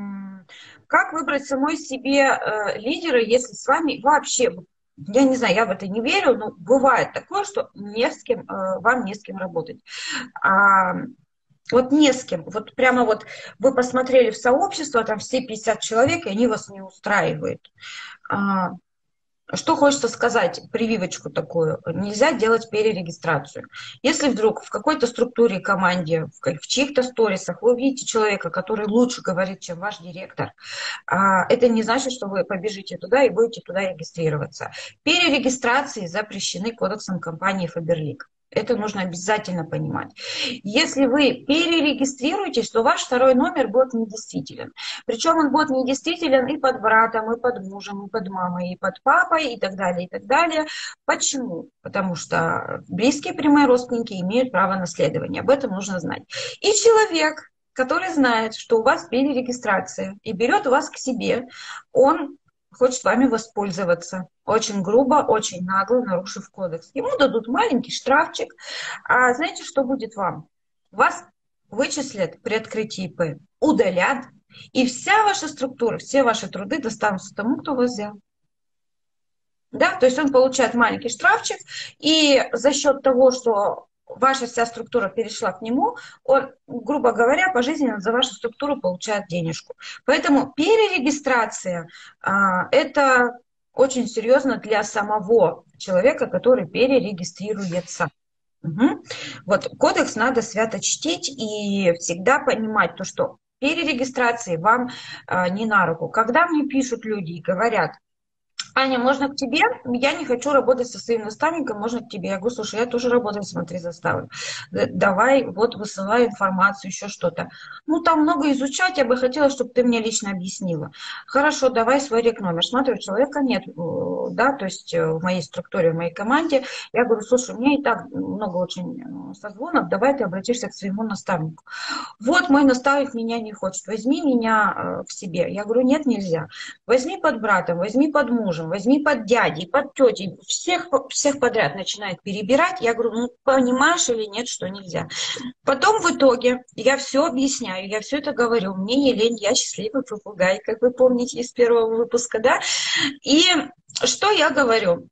как выбрать самой себе э, лидера, если с вами вообще, я не знаю, я в это не верю, но бывает такое, что не с кем, э, вам не с кем работать. А, вот не с кем. Вот прямо вот вы посмотрели в сообщество, там все пятьдесят человек, и они вас не устраивают. А, что хочется сказать, прививочку такую, нельзя делать перерегистрацию. Если вдруг в какой-то структуре, команде, в чьих-то сторисах вы увидите человека, который лучше говорит, чем ваш директор, это не значит, что вы побежите туда и будете туда регистрироваться. Перерегистрации запрещены кодексом компании Фаберлик. Это нужно обязательно понимать. Если вы перерегистрируетесь, то ваш второй номер будет недействителен. Причем он будет недействителен и под братом, и под мужем, и под мамой, и под папой, и так далее, и так далее. Почему? Потому что близкие прямые родственники имеют право наследования. Об этом нужно знать. И человек, который знает, что у вас перерегистрация и берет вас к себе, он хочет вами воспользоваться. Очень грубо, очень нагло, нарушив кодекс. Ему дадут маленький штрафчик. А знаете, что будет вам? Вас вычислят при открытии ИП, удалят, и вся ваша структура, все ваши труды достанутся тому, кто вас взял. Да? То есть он получает маленький штрафчик, и за счет того, что ваша вся структура перешла к нему, он, грубо говоря, пожизненно за вашу структуру получает денежку. Поэтому перерегистрация а, это очень серьезно для самого человека, который перерегистрируется. Угу. Вот кодекс надо свято чтить и всегда понимать то, что перерегистрации вам а, не на руку. Когда мне пишут люди и говорят: Аня, можно к тебе? Я не хочу работать со своим наставником, можно к тебе. Я говорю: слушай, я тоже работаю, смотри, заставлю. Давай, вот, высылай информацию, еще что-то. Ну, там много изучать, я бы хотела, чтобы ты мне лично объяснила. Хорошо, давай свой рек-номер. Смотрю, человека нет, да, то есть в моей структуре, в моей команде. Я говорю: слушай, у меня и так много очень созвонов, давай ты обратишься к своему наставнику. Вот мой наставник меня не хочет, возьми меня к себе. Я говорю: нет, нельзя. Возьми под братом, возьми под мужем, возьми под дядей, под тетей, всех, всех подряд начинает перебирать. Я говорю: ну, понимаешь или нет, что нельзя. Потом в итоге я все объясняю, я все это говорю. Мне не лень, я счастливый попугай, как вы помните из первого выпуска, да? И что я говорю?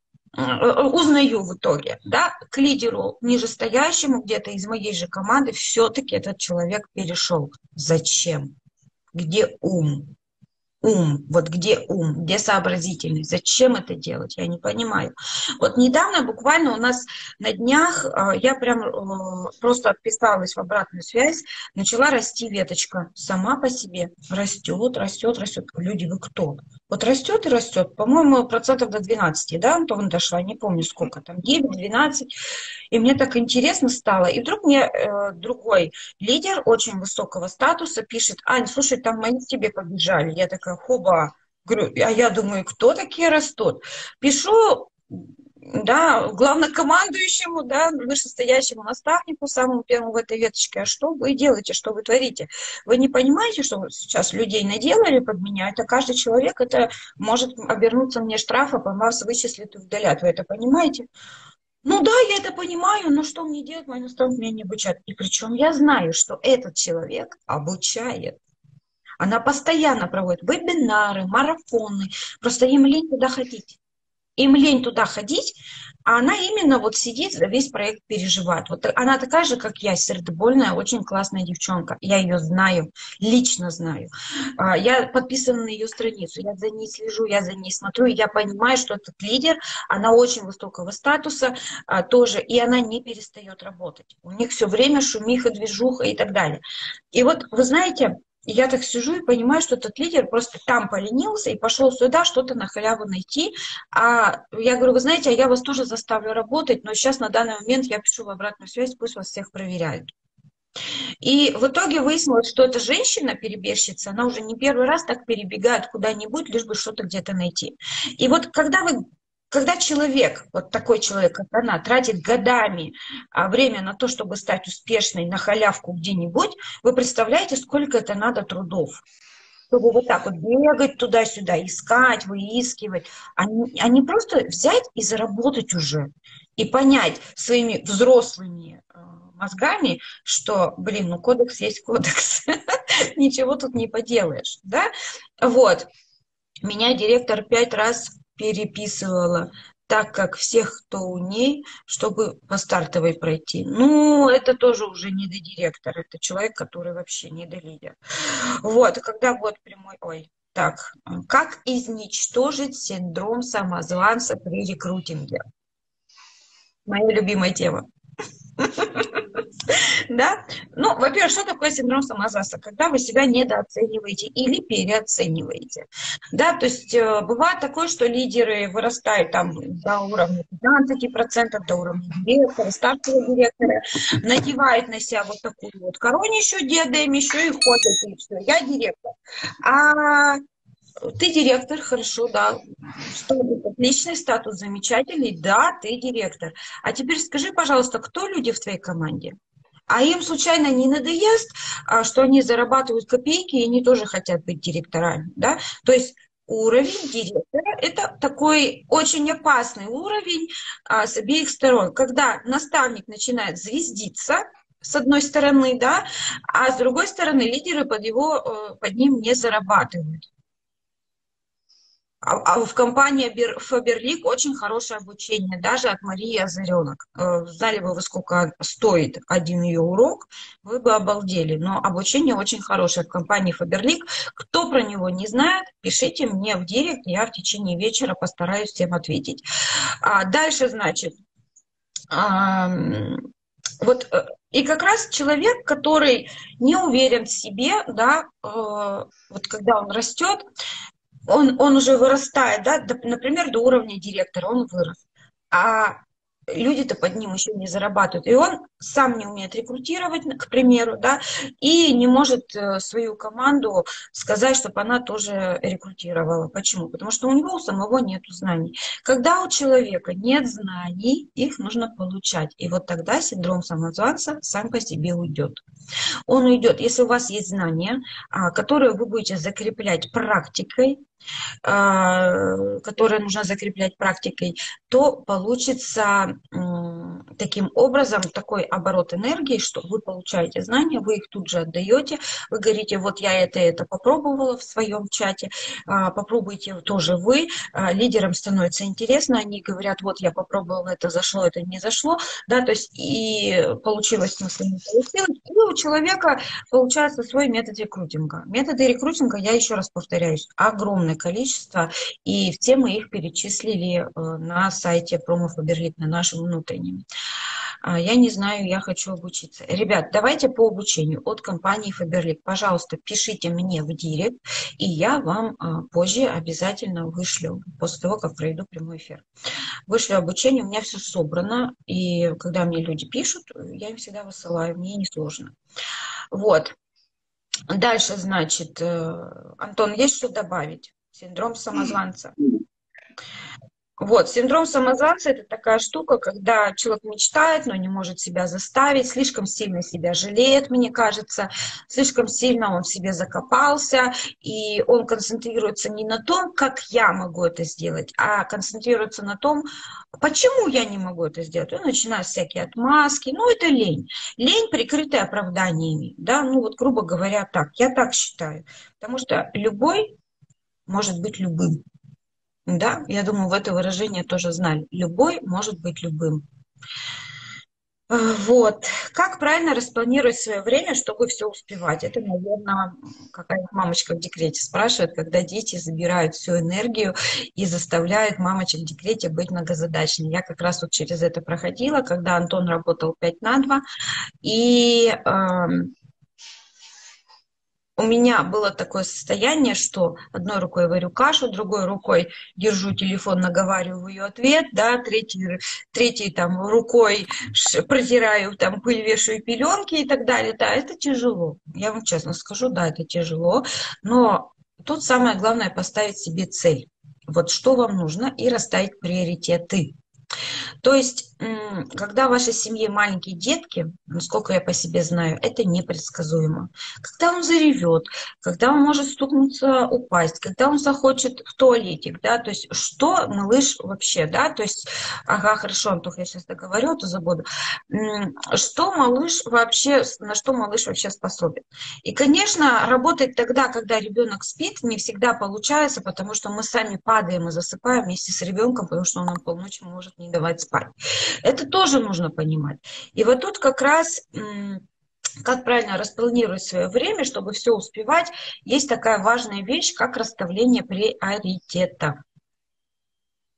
Узнаю в итоге, да, к лидеру нижестоящему где-то из моей же команды все-таки этот человек перешел. Зачем? Где ум? Ум, вот где ум, где сообразительность, зачем это делать, я не понимаю. Вот недавно, буквально у нас на днях, я прям просто отписалась в обратную связь, начала расти веточка сама по себе, растет, растет, растет. Люди, вы кто? Вот растет и растет, по-моему, процентов до двенадцати, да, Антон, дошла, не помню сколько там, девять-двенадцать, и мне так интересно стало, и вдруг мне э, другой лидер очень высокого статуса пишет: Ань, слушай, там мои к тебе побежали. Я такая: хоба, говорю, а я думаю, кто такие растут? Пишу, да, главнокомандующему, да, вышестоящему наставнику, самому первому в этой веточке: а что вы делаете, что вы творите? Вы не понимаете, что вы сейчас людей наделали под меня? Это каждый человек, это может обернуться мне штрафом, а вас вычислят и удалят. Вы это понимаете? Ну да, я это понимаю, но что мне делать? Мой наставник меня не обучает. И причем я знаю, что этот человек обучает. Она постоянно проводит вебинары, марафоны. Просто им лень туда ходить. Им лень туда ходить, а она именно вот сидит, за весь проект переживает. Вот она такая же, как я, сердобольная, очень классная девчонка. Я ее знаю, лично знаю. Я подписана на ее страницу, я за ней слежу, я за ней смотрю, и я понимаю, что этот лидер, она очень высокого статуса тоже, и она не перестает работать. У них все время шумиха, движуха и так далее. И вот, вы знаете, я так сижу и понимаю, что этот лидер просто там поленился и пошел сюда что-то на халяву найти. А я говорю: вы знаете, а я вас тоже заставлю работать, но сейчас на данный момент я пишу в обратную связь, пусть вас всех проверяют. И в итоге выяснилось, что эта женщина-перебежчица, она уже не первый раз так перебегает куда-нибудь, лишь бы что-то где-то найти. И вот когда вы Когда человек, вот такой человек, как она, тратит годами время на то, чтобы стать успешной на халявку где-нибудь, вы представляете, сколько это надо трудов, чтобы вот так вот бегать туда-сюда, искать, выискивать, а не, а не просто взять и заработать уже, и понять своими взрослыми мозгами, что, блин, ну кодекс есть кодекс, ничего тут не поделаешь, да? Вот, меня директор пять раз переписывала, так как всех, кто у ней, чтобы по стартовой пройти. Ну, это тоже уже не до директора, это человек, который вообще не до лидера. Вот, когда будет прямой... Ой, так, как изничтожить синдром самозванца при рекрутинге? Моя любимая тема. Да? Ну, во-первых, что такое синдром самозванца? Когда вы себя недооцениваете или переоцениваете. Да, то есть э, бывает такое, что лидеры вырастают там до уровня пятнадцати процентов, до уровня директора, старшего директора, надевают на себя вот такую вот коронищу дедом, еще и ходят, и все, я директор. А ты директор, хорошо, да. Статус отличный, статус замечательный, да, ты директор. А теперь скажи, пожалуйста, кто люди в твоей команде? А им случайно не надоест, а, что они зарабатывают копейки, и они тоже хотят быть директорами, да? То есть уровень директора – это такой очень опасный уровень а, с обеих сторон. Когда наставник начинает звездиться, с одной стороны, да, а с другой стороны лидеры под, его, э, под ним не зарабатывают. А а в компании Faberlic очень хорошее обучение, даже от Марии Озаренок. Э, Знали бы вы, сколько стоит один ее урок, вы бы обалдели. Но обучение очень хорошее в компании Faberlic. Кто про него не знает, пишите мне в директ, я в течение вечера постараюсь всем ответить. А дальше, значит, ам, вот э, и как раз человек, который не уверен в себе, да, э, вот когда он растет, он, он уже вырастает, да, до- например, до уровня директора, он вырос. А люди-то под ним еще не зарабатывают. И он сам не умеет рекрутировать, к примеру, да, и не может э, свою команду сказать, чтобы она тоже рекрутировала. Почему? Потому что у него у самого нет знаний. Когда у человека нет знаний, их нужно получать. И вот тогда синдром самозванца сам по себе уйдет. Он уйдет, если у вас есть знания, а, которые вы будете закреплять практикой, а, которое нужно закреплять практикой, то получится таким образом такой оборот энергии, что вы получаете знания, вы их тут же отдаете, вы говорите, вот я это это попробовала в своем чате, а, попробуйте тоже вы, а, лидерам становится интересно, они говорят, вот я попробовала, это зашло, это не зашло, да, то есть и получилось, в смысле не получилось, и у человека получается свой метод рекрутинга. Методы рекрутинга, я еще раз повторяюсь, огромное количество, и все мы их перечислили э, на сайте Промо Faberlic, на нашем внутреннем. А, Я не знаю, я хочу обучиться. Ребят, давайте по обучению от компании Faberlic. Пожалуйста, пишите мне в директ, и я вам а, позже обязательно вышлю, после того, как пройду прямой эфир. Вышлю обучение, у меня все собрано, и когда мне люди пишут, я им всегда высылаю, мне несложно. Вот. Дальше, значит, э, Антон, есть что добавить? Синдром самозванца. Вот, синдром самозванца – это такая штука, когда человек мечтает, но не может себя заставить, слишком сильно себя жалеет, мне кажется, слишком сильно он в себе закопался, и он концентрируется не на том, как я могу это сделать, а концентрируется на том, почему я не могу это сделать. Он начинает всякие отмазки, ну, это лень. Лень, прикрытая оправданиями, да, ну, вот, грубо говоря, так, я так считаю, потому что любой может быть любым. Да, я думаю, в это выражение тоже знали. Любой может быть любым. А, Вот. Как правильно распланировать свое время, чтобы все успевать? Это, наверное, какая-то мамочка в декрете спрашивает, когда дети забирают всю энергию и заставляют мамочек в декрете быть многозадачными. Я как раз вот через это проходила, когда Антон работал пять на два, и эм, у меня было такое состояние, что одной рукой варю кашу, другой рукой держу телефон, наговариваю ответ, да, третьей, третьей там рукой протираю там пыль, вешаю пеленки и так далее. Да, это тяжело. Я вам честно скажу, да, это тяжело. Но тут самое главное поставить себе цель. Вот что вам нужно и расставить приоритеты. То есть, когда в вашей семье маленькие детки, насколько я по себе знаю, это непредсказуемо. Когда он заревет, когда он может стукнуться, упасть, когда он захочет в туалетик, да, то есть что малыш вообще, да, то есть, ага, хорошо, Антох, я сейчас договорю, то забуду. Что малыш вообще, на что малыш вообще способен? И, конечно, работать тогда, когда ребенок спит, не всегда получается, потому что мы сами падаем и засыпаем вместе с ребенком, потому что он нам полночи может не давать спать. Это тоже нужно понимать. И вот тут как раз как правильно распланировать свое время, чтобы все успевать, есть такая важная вещь, как расставление приоритетов.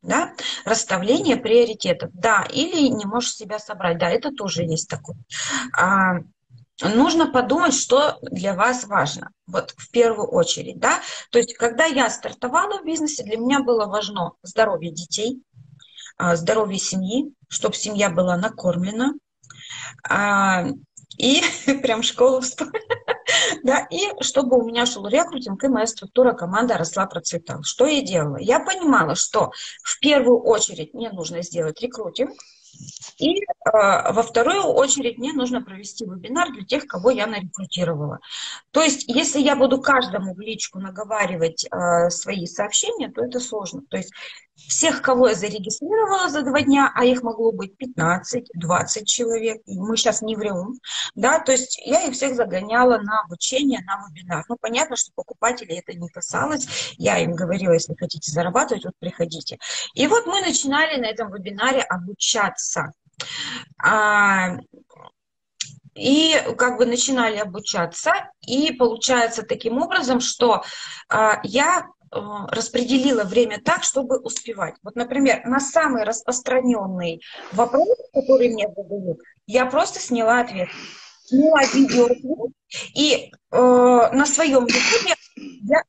Да? Расставление приоритетов, да, или не можешь себя собрать, да, это тоже есть такое. А, нужно подумать, что для вас важно, вот в первую очередь, да, то есть когда я стартовала в бизнесе, для меня было важно здоровье детей, а, здоровье семьи, чтобы семья была накормлена, а, и прям школу вспомнила. Да, и чтобы у меня шел рекрутинг, и моя структура, команда росла, процветала. Что я делала? Я понимала, что в первую очередь мне нужно сделать рекрутинг, и э, во вторую очередь мне нужно провести вебинар для тех, кого я нарекрутировала. То есть, если я буду каждому в личку наговаривать э, свои сообщения, то это сложно. То есть, всех, кого я зарегистрировала за два дня, а их могло быть пятнадцать-двадцать человек, и мы сейчас не врем, да, то есть я их всех загоняла на обучение, на вебинар. Ну, понятно, что покупателей это не касалось, я им говорила, если хотите зарабатывать, вот приходите. И вот мы начинали на этом вебинаре обучаться. А, и как бы начинали обучаться, и получается таким образом, что а, я распределила время так, чтобы успевать. Вот, например, на самый распространенный вопрос, который мне задают, я просто сняла ответ. Сняла видео и э, на своем ютубе я...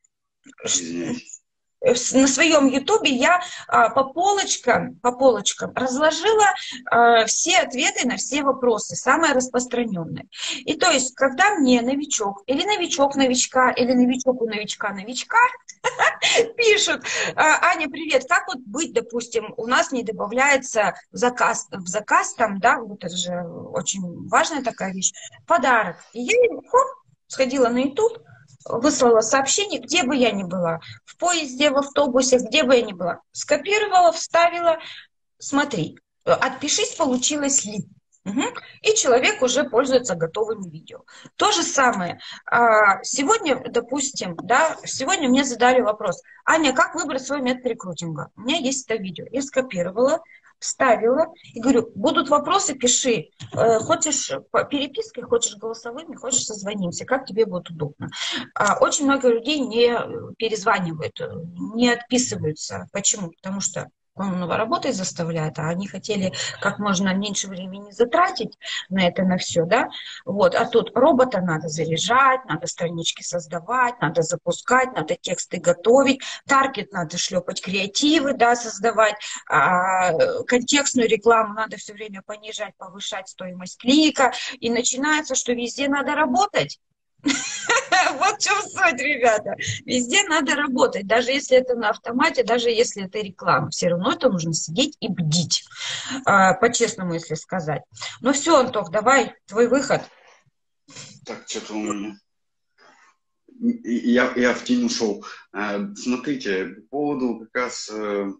на своем ютубе я а, по полочкам, по полочкам разложила а, все ответы на все вопросы, самые распространенные. И то есть, когда мне новичок, или новичок новичка, или новичок у новичка новичка пишут: Аня, привет, как вот быть, допустим, у нас не добавляется в заказ, в заказ там, да, вот это же очень важная такая вещь, подарок. И я хоп, сходила на YouTube, выслала сообщение, где бы я ни была, в поезде, в автобусе, где бы я ни была, скопировала, вставила, смотри, отпишись, получилось ли. Угу. И человек уже пользуется готовыми видео. То же самое. Сегодня, допустим, да, сегодня мне задали вопрос: Аня, как выбрать свой метод рекрутинга? У меня есть это видео. Я скопировала, вставила и говорю: будут вопросы, пиши. Хочешь по переписке, хочешь голосовыми, хочешь созвонимся, как тебе будет удобно. Очень много людей не перезванивают, не отписываются. Почему? Потому что он работать заставляет, а они хотели как можно меньше времени затратить на это, на все, да, вот, а тут робота надо заряжать, надо странички создавать, надо запускать, надо тексты готовить, таргет надо шлепать, креативы, да, создавать, а контекстную рекламу надо все время понижать, повышать стоимость клика, и начинается, что везде надо работать. Вот в чем суть, ребята. Везде надо работать, даже если это на автомате, даже если это реклама. Все равно это нужно сидеть и бдить, по-честному, если сказать. Ну все, Антох, давай, твой выход. Так, что-то у меня... Я, я в тень ушел. Смотрите, по поводу как раз,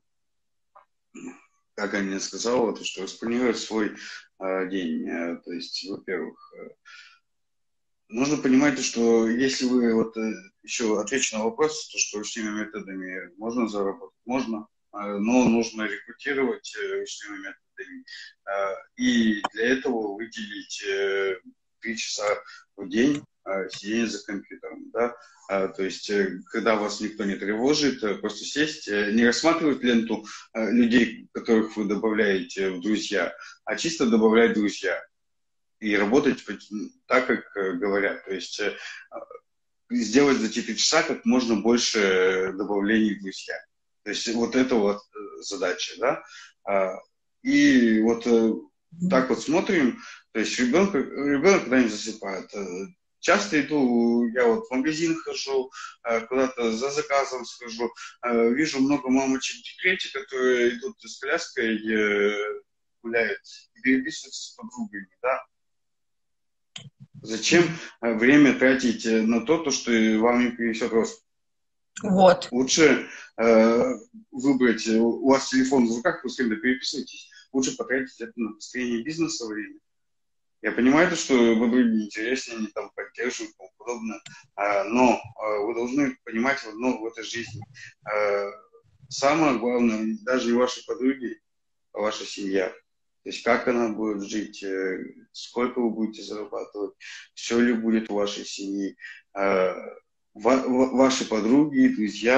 как Аня сказала, то, что распланировать свой день. То есть, во-первых, нужно понимать, что если вы, вот еще отвечу на вопрос, то, что ручными методами можно заработать, можно, но нужно рекрутировать ручными методами. И для этого выделить три часа в день сидения за компьютером. Да? То есть, когда вас никто не тревожит, просто сесть, не рассматривать ленту людей, которых вы добавляете в друзья, а чисто добавлять друзья. И работать так, как говорят. То есть сделать за эти три часа как можно больше добавлений в друзья. То есть вот это вот задача, да. И вот так вот смотрим. То есть ребенок, ребенок когда-нибудь засыпает. Часто иду, я вот в магазин хожу, куда-то за заказом схожу. Вижу много мамочек в декрете, которые идут с коляской, гуляют и переписываются с подругами, да. Зачем время тратить на то, то что вам не принесет рост? Вот. Лучше э, выбрать, у вас телефон в руках, вы с кем-то переписываетесь, лучше потратить это на построение бизнеса время. Я понимаю, что вы интереснее, они там поддерживают и тому подобное, э, но э, вы должны понимать одно в этой жизни. Э, самое главное, даже не ваши подруги, а ваша семья. То есть как она будет жить, сколько вы будете зарабатывать, все ли будет у вашей семьи, ваши подруги, друзья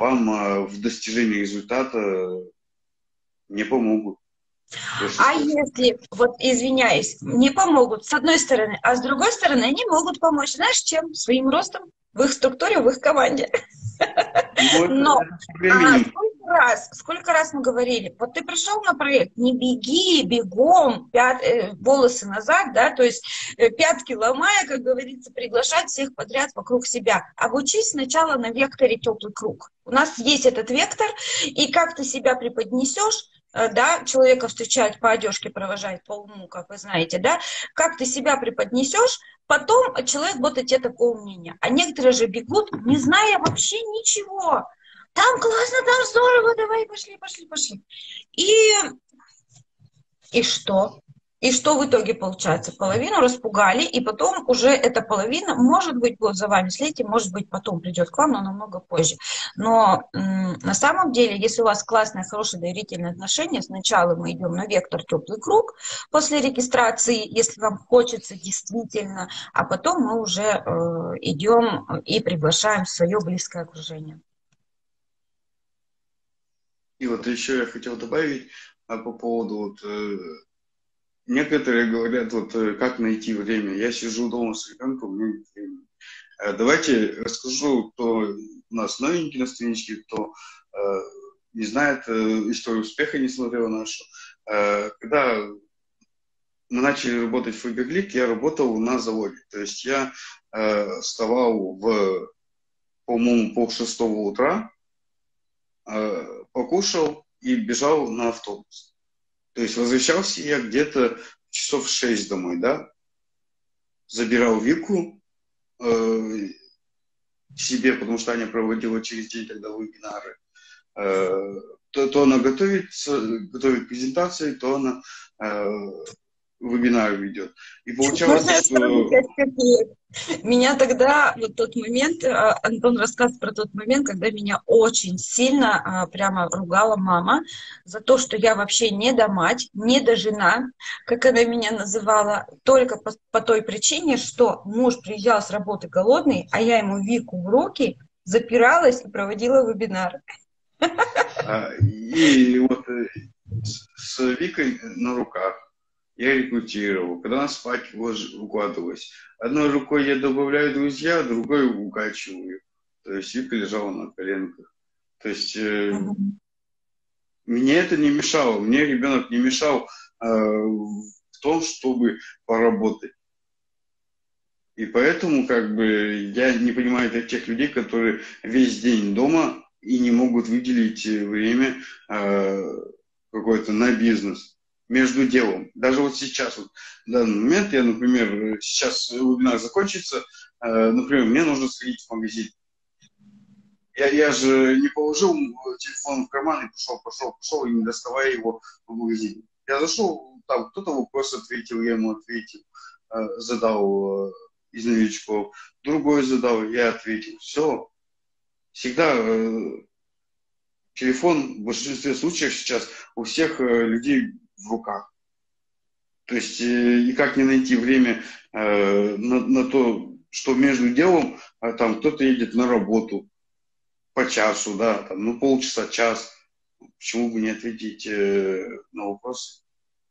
вам в достижении результата не помогут. А если, вот извиняюсь, не помогут с одной стороны, а с другой стороны они могут помочь, знаешь, чем? Своим ростом в их структуре, в их команде. Ну, это, Но это со а временем. сколько раз, сколько раз мы говорили, вот ты пришел на проект, не беги бегом, пят, э, волосы назад, да, то есть э, пятки ломая, как говорится, приглашать всех подряд вокруг себя. Обучись сначала на векторе теплый круг. У нас есть этот вектор, и как ты себя преподнесешь, да, человека встречают по одежке, провожают по уму, как вы знаете, да, как ты себя преподнесешь, потом человек будет от тебя такого мнения. А некоторые же бегут, не зная вообще ничего. Там классно, там здорово, давай, пошли, пошли, пошли. И, и что? И что в итоге получается? Половину распугали, и потом уже эта половина, может быть, будет за вами следить, и может быть, потом придет к вам, но намного позже. Но м- на самом деле, если у вас классные, хорошие доверительные отношения, сначала мы идем на вектор теплый круг после регистрации, если вам хочется действительно, а потом мы уже э, идем и приглашаем в свое близкое окружение. И вот еще я хотел добавить а, по поводу вот, э, некоторые говорят, вот как найти время. Я сижу дома с ребенком, у меня нет времени. Давайте расскажу, кто у нас новенький на страничке, кто э, не знает э, историю успеха, не смотрел нашу. Э, когда мы начали работать в Фаберлик, я работал на заводе. То есть я э, вставал в, по-моему, полшестого утра, э, покушал и бежал на автобус. То есть возвращался я где-то часов шесть домой, да, забирал Вику э, себе, потому что Аня проводила через день тогда вебинары. Э, то, то она готовит, готовит презентации, то она э, вебинары ведет. И получалось, Можно я скажу что... пять копеек? Меня тогда, вот тот момент, Антон рассказывает про тот момент, когда меня очень сильно прямо ругала мама за то, что я вообще не домать, не дожена, как она меня называла, только по, по той причине, что муж приезжал с работы голодный, а я ему Вику в руки запиралась и проводила вебинар. И вот с Викой на руках я рекрутировал, когда она спать укладывалась. Одной рукой я добавляю друзья, другой укачиваю. То есть Вика лежала на коленках. То есть э, uh-huh. мне это не мешало, мне ребенок не мешал э, в том, чтобы поработать. И поэтому как бы я не понимаю тех людей, которые весь день дома и не могут выделить время э, какое-то на бизнес. Между делом. Даже вот сейчас, вот, в данный момент, я, например, сейчас вебинар закончится, э, например, мне нужно сходить в магазин. Я, я же не положил телефон в карман и пошел, пошел, пошел, и не доставая его в магазин. Я зашел, там кто-то вопрос ответил, я ему ответил, э, задал э, из новичков, другой задал, я ответил. Все. Всегда э, телефон в большинстве случаев сейчас у всех э, людей в руках. То есть э, и как не найти время э, на, на то, что между делом э, там кто-то едет на работу по часу, да, там, ну полчаса, час. Почему бы не ответить э, на вопросы?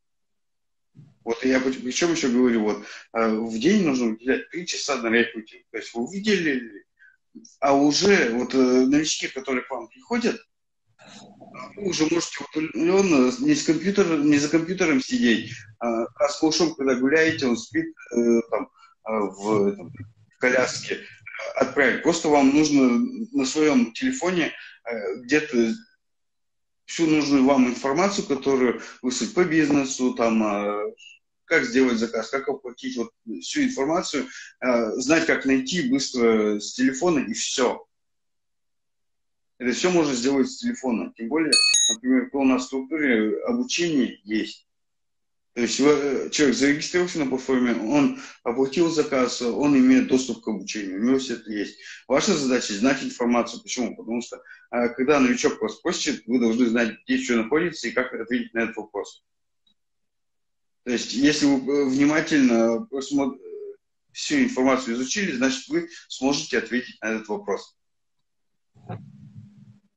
Вот я причем еще говорю, вот э, в день нужно уделять три часа на рекрутинг. То есть вы выделили, а уже вот э, новички, которые к вам приходят, вы уже можете удаленно не, с компьютером, не за компьютером сидеть, а, а с малышом, когда гуляете, он спит э, там, в, там, в коляске, отправить. Просто вам нужно на своем телефоне э, где-то всю нужную вам информацию, которую выслать по бизнесу, там, э, как сделать заказ, как оплатить, вот всю информацию, э, знать, как найти быстро с телефона, и все. Это все можно сделать с телефона. Тем более, например, у нас в структуре обучение есть. То есть человек зарегистрировался на платформе, он оплатил заказ, он имеет доступ к обучению, у него все это есть. Ваша задача знать информацию. Почему? Потому что когда новичок вас спросит, вы должны знать, где что находится и как ответить на этот вопрос. То есть, если вы внимательно всю информацию изучили, значит, вы сможете ответить на этот вопрос.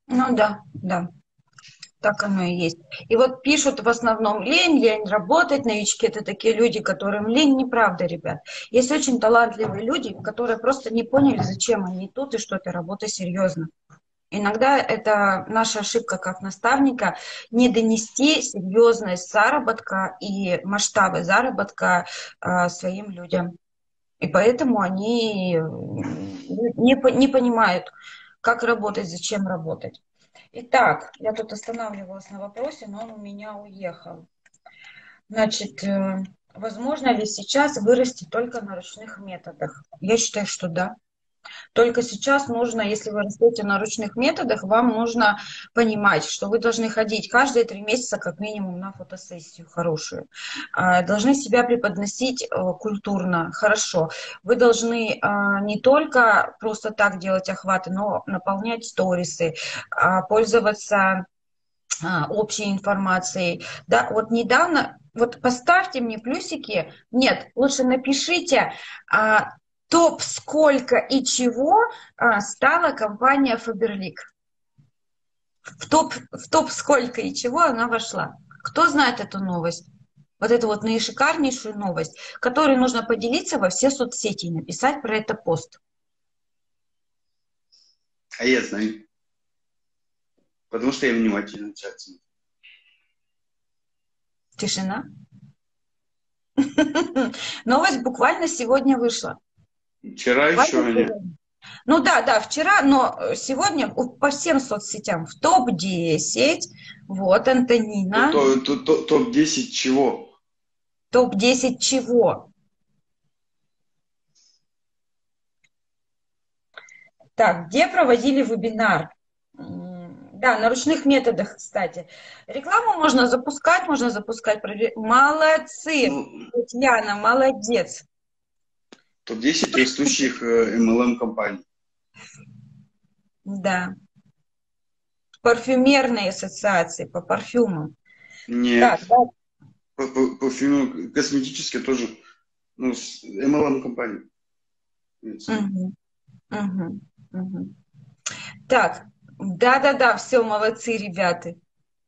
Ну да, да. Так оно и есть. И вот пишут в основном лень, лень работать, новички это такие люди, которым лень, неправда, ребят. Есть очень талантливые люди, которые просто не поняли, зачем они тут и что эта работа серьезна. Иногда это наша ошибка как наставника не донести серьезность заработка и масштабы заработка э, своим людям. И поэтому они не, не понимают, как работать, зачем работать. Итак, я тут останавливалась на вопросе, но он у меня уехал. Значит, э, возможно ли сейчас вырасти только на ручных методах? Я считаю, что да. Только сейчас нужно, если вы растете на ручных методах, вам нужно понимать, что вы должны ходить каждые три месяца как минимум на фотосессию хорошую. А, Должны себя преподносить э, культурно, хорошо. Вы должны а, не только просто так делать охваты, но наполнять сторисы, а, пользоваться а, общей информацией. Да, вот недавно, вот поставьте мне плюсики, нет, лучше напишите, а, топ сколько и чего а, стала компания Faberlic. В топ, в топ сколько и чего она вошла. Кто знает эту новость? Вот эту вот наишикарнейшую новость, которой нужно поделиться во все соцсети и написать про это пост. А я знаю. Потому что я внимательно чат смотрю. Тишина. Новость буквально сегодня вышла. Вчера еще нет. Ну да, да, вчера, но сегодня по всем соцсетям в топ десять. Вот, Антонина. топ десять чего? топ десять чего? Так, где проводили вебинар? Да, на ручных методах, кстати. Рекламу можно запускать, можно запускать. Молодцы, ну, Татьяна, молодец. топ десять растущих эм эл эм-компаний. Да. Парфюмерные ассоциации по парфюмам. Нет. Так, да. По, по, парфюму косметические тоже. Ну, эм эл эм-компании. Угу. Угу. Угу. Так, да-да-да, все, молодцы, ребята.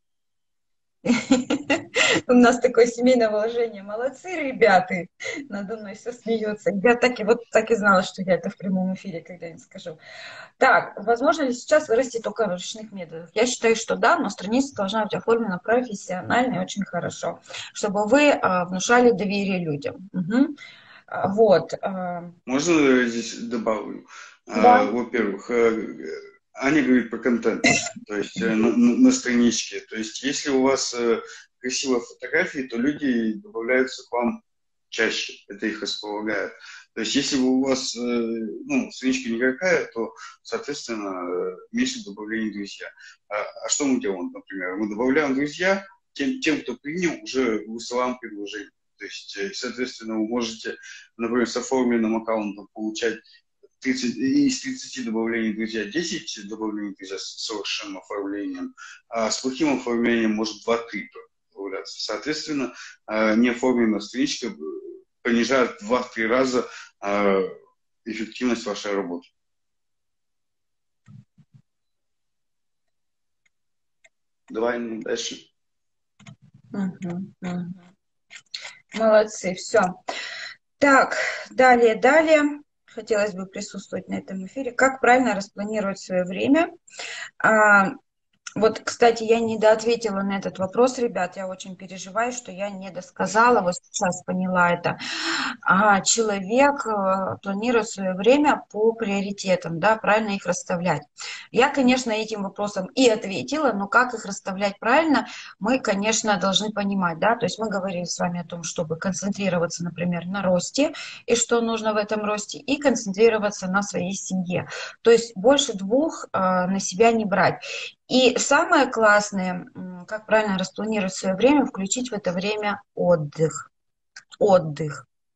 У нас такое семейное вложение. Молодцы, ребята. Надо мной все смеется. Я так и вот так и знала, что я это в прямом эфире когда-нибудь скажу. Так, возможно ли сейчас вырасти только в ручных методах? Я считаю, что да, но страница должна быть оформлена профессионально и очень хорошо, чтобы вы а, внушали доверие людям. Угу. А, вот. А... Можно я здесь добавлю? Да. А, во-первых, Аня говорит про контент, то есть на, на, на страничке. То есть если у вас красивые фотографии, то люди добавляются к вам чаще, это их располагает. То есть если у вас ну, страничка никакая, то, соответственно, меньше добавлений друзья. А, а что мы делаем, например? Мы добавляем друзья тем, тем, кто принял, уже высылаем предложение. То есть, соответственно, вы можете, например, с оформленным аккаунтом получать тридцать, из тридцати добавлений друзья десять добавлений друзья с совершенным оформлением, а с плохим оформлением может два-три добавляться. Соответственно, неоформленная страничка понижает в два-три раза эффективность вашей работы. Давай дальше. Угу, угу. Молодцы, все. Так, далее, далее. Хотелось бы присутствовать на этом эфире. Как правильно распланировать свое время? А, вот, кстати, я недоответила на этот вопрос, ребят. Я очень переживаю, что я не досказала. Вот сейчас поняла это. А, человек планирует свое время по приоритетам, да, правильно их расставлять. Я, конечно, этим вопросом и ответила, но как их расставлять правильно, мы, конечно, должны понимать, да, то есть мы говорили с вами о том, чтобы концентрироваться, например, на росте, и что нужно в этом росте, и концентрироваться на своей семье. То есть больше двух э, на себя не брать. И самое классное, как правильно распланировать свое время, включить в это время отдых. Отдых.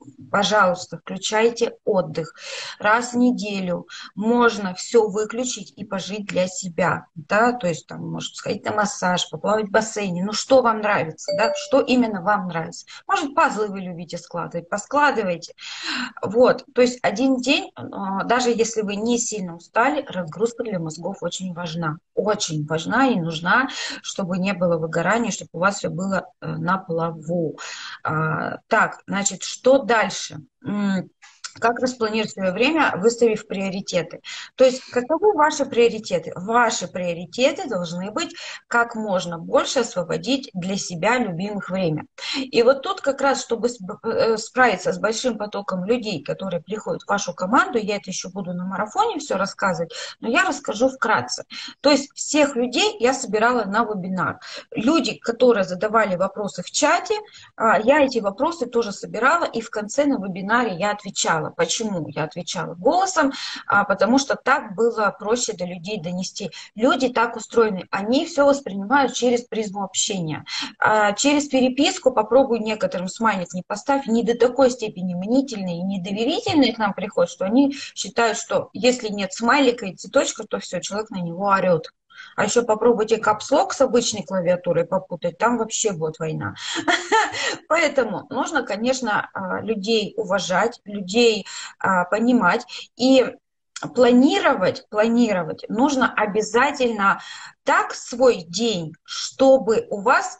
Пожалуйста, включайте отдых. Раз в неделю можно все выключить и пожить для себя. Да? То есть, там, может сходить на массаж, поплавать в бассейне. Ну, что вам нравится? Да? Что именно вам нравится? Может, пазлы вы любите складывать? Поскладывайте. Вот. То есть, один день, а, даже если вы не сильно устали, разгрузка для мозгов очень важна. Очень важна и нужна, чтобы не было выгорания, чтобы у вас все было э, на плаву. А, так, значит, что дальше? М, Как распланировать свое время, выставив приоритеты? То есть, каковы ваши приоритеты? Ваши приоритеты должны быть как можно больше освободить для себя любимых время. И вот тут как раз, чтобы э, справиться с большим потоком людей, которые приходят в вашу команду, я это еще буду на марафоне все рассказывать, но я расскажу вкратце. То есть, всех людей я собирала на вебинар. Люди, которые задавали вопросы в чате, а, я эти вопросы тоже собирала, и в конце на вебинаре я отвечала. Почему я отвечала голосом? А, потому что так было проще до людей донести. Люди так устроены, они все воспринимают через призму общения. А, через переписку попробуй некоторым смайлик не поставь, не до такой степени мнительные и недоверительные к нам приходят, что они считают, что если нет смайлика и цветочка, то все, человек на него орет. А еще попробуйте капслок с обычной клавиатурой попутать, там вообще будет война. Поэтому нужно, конечно, людей уважать, людей понимать и планировать, планировать нужно обязательно так свой день, чтобы у вас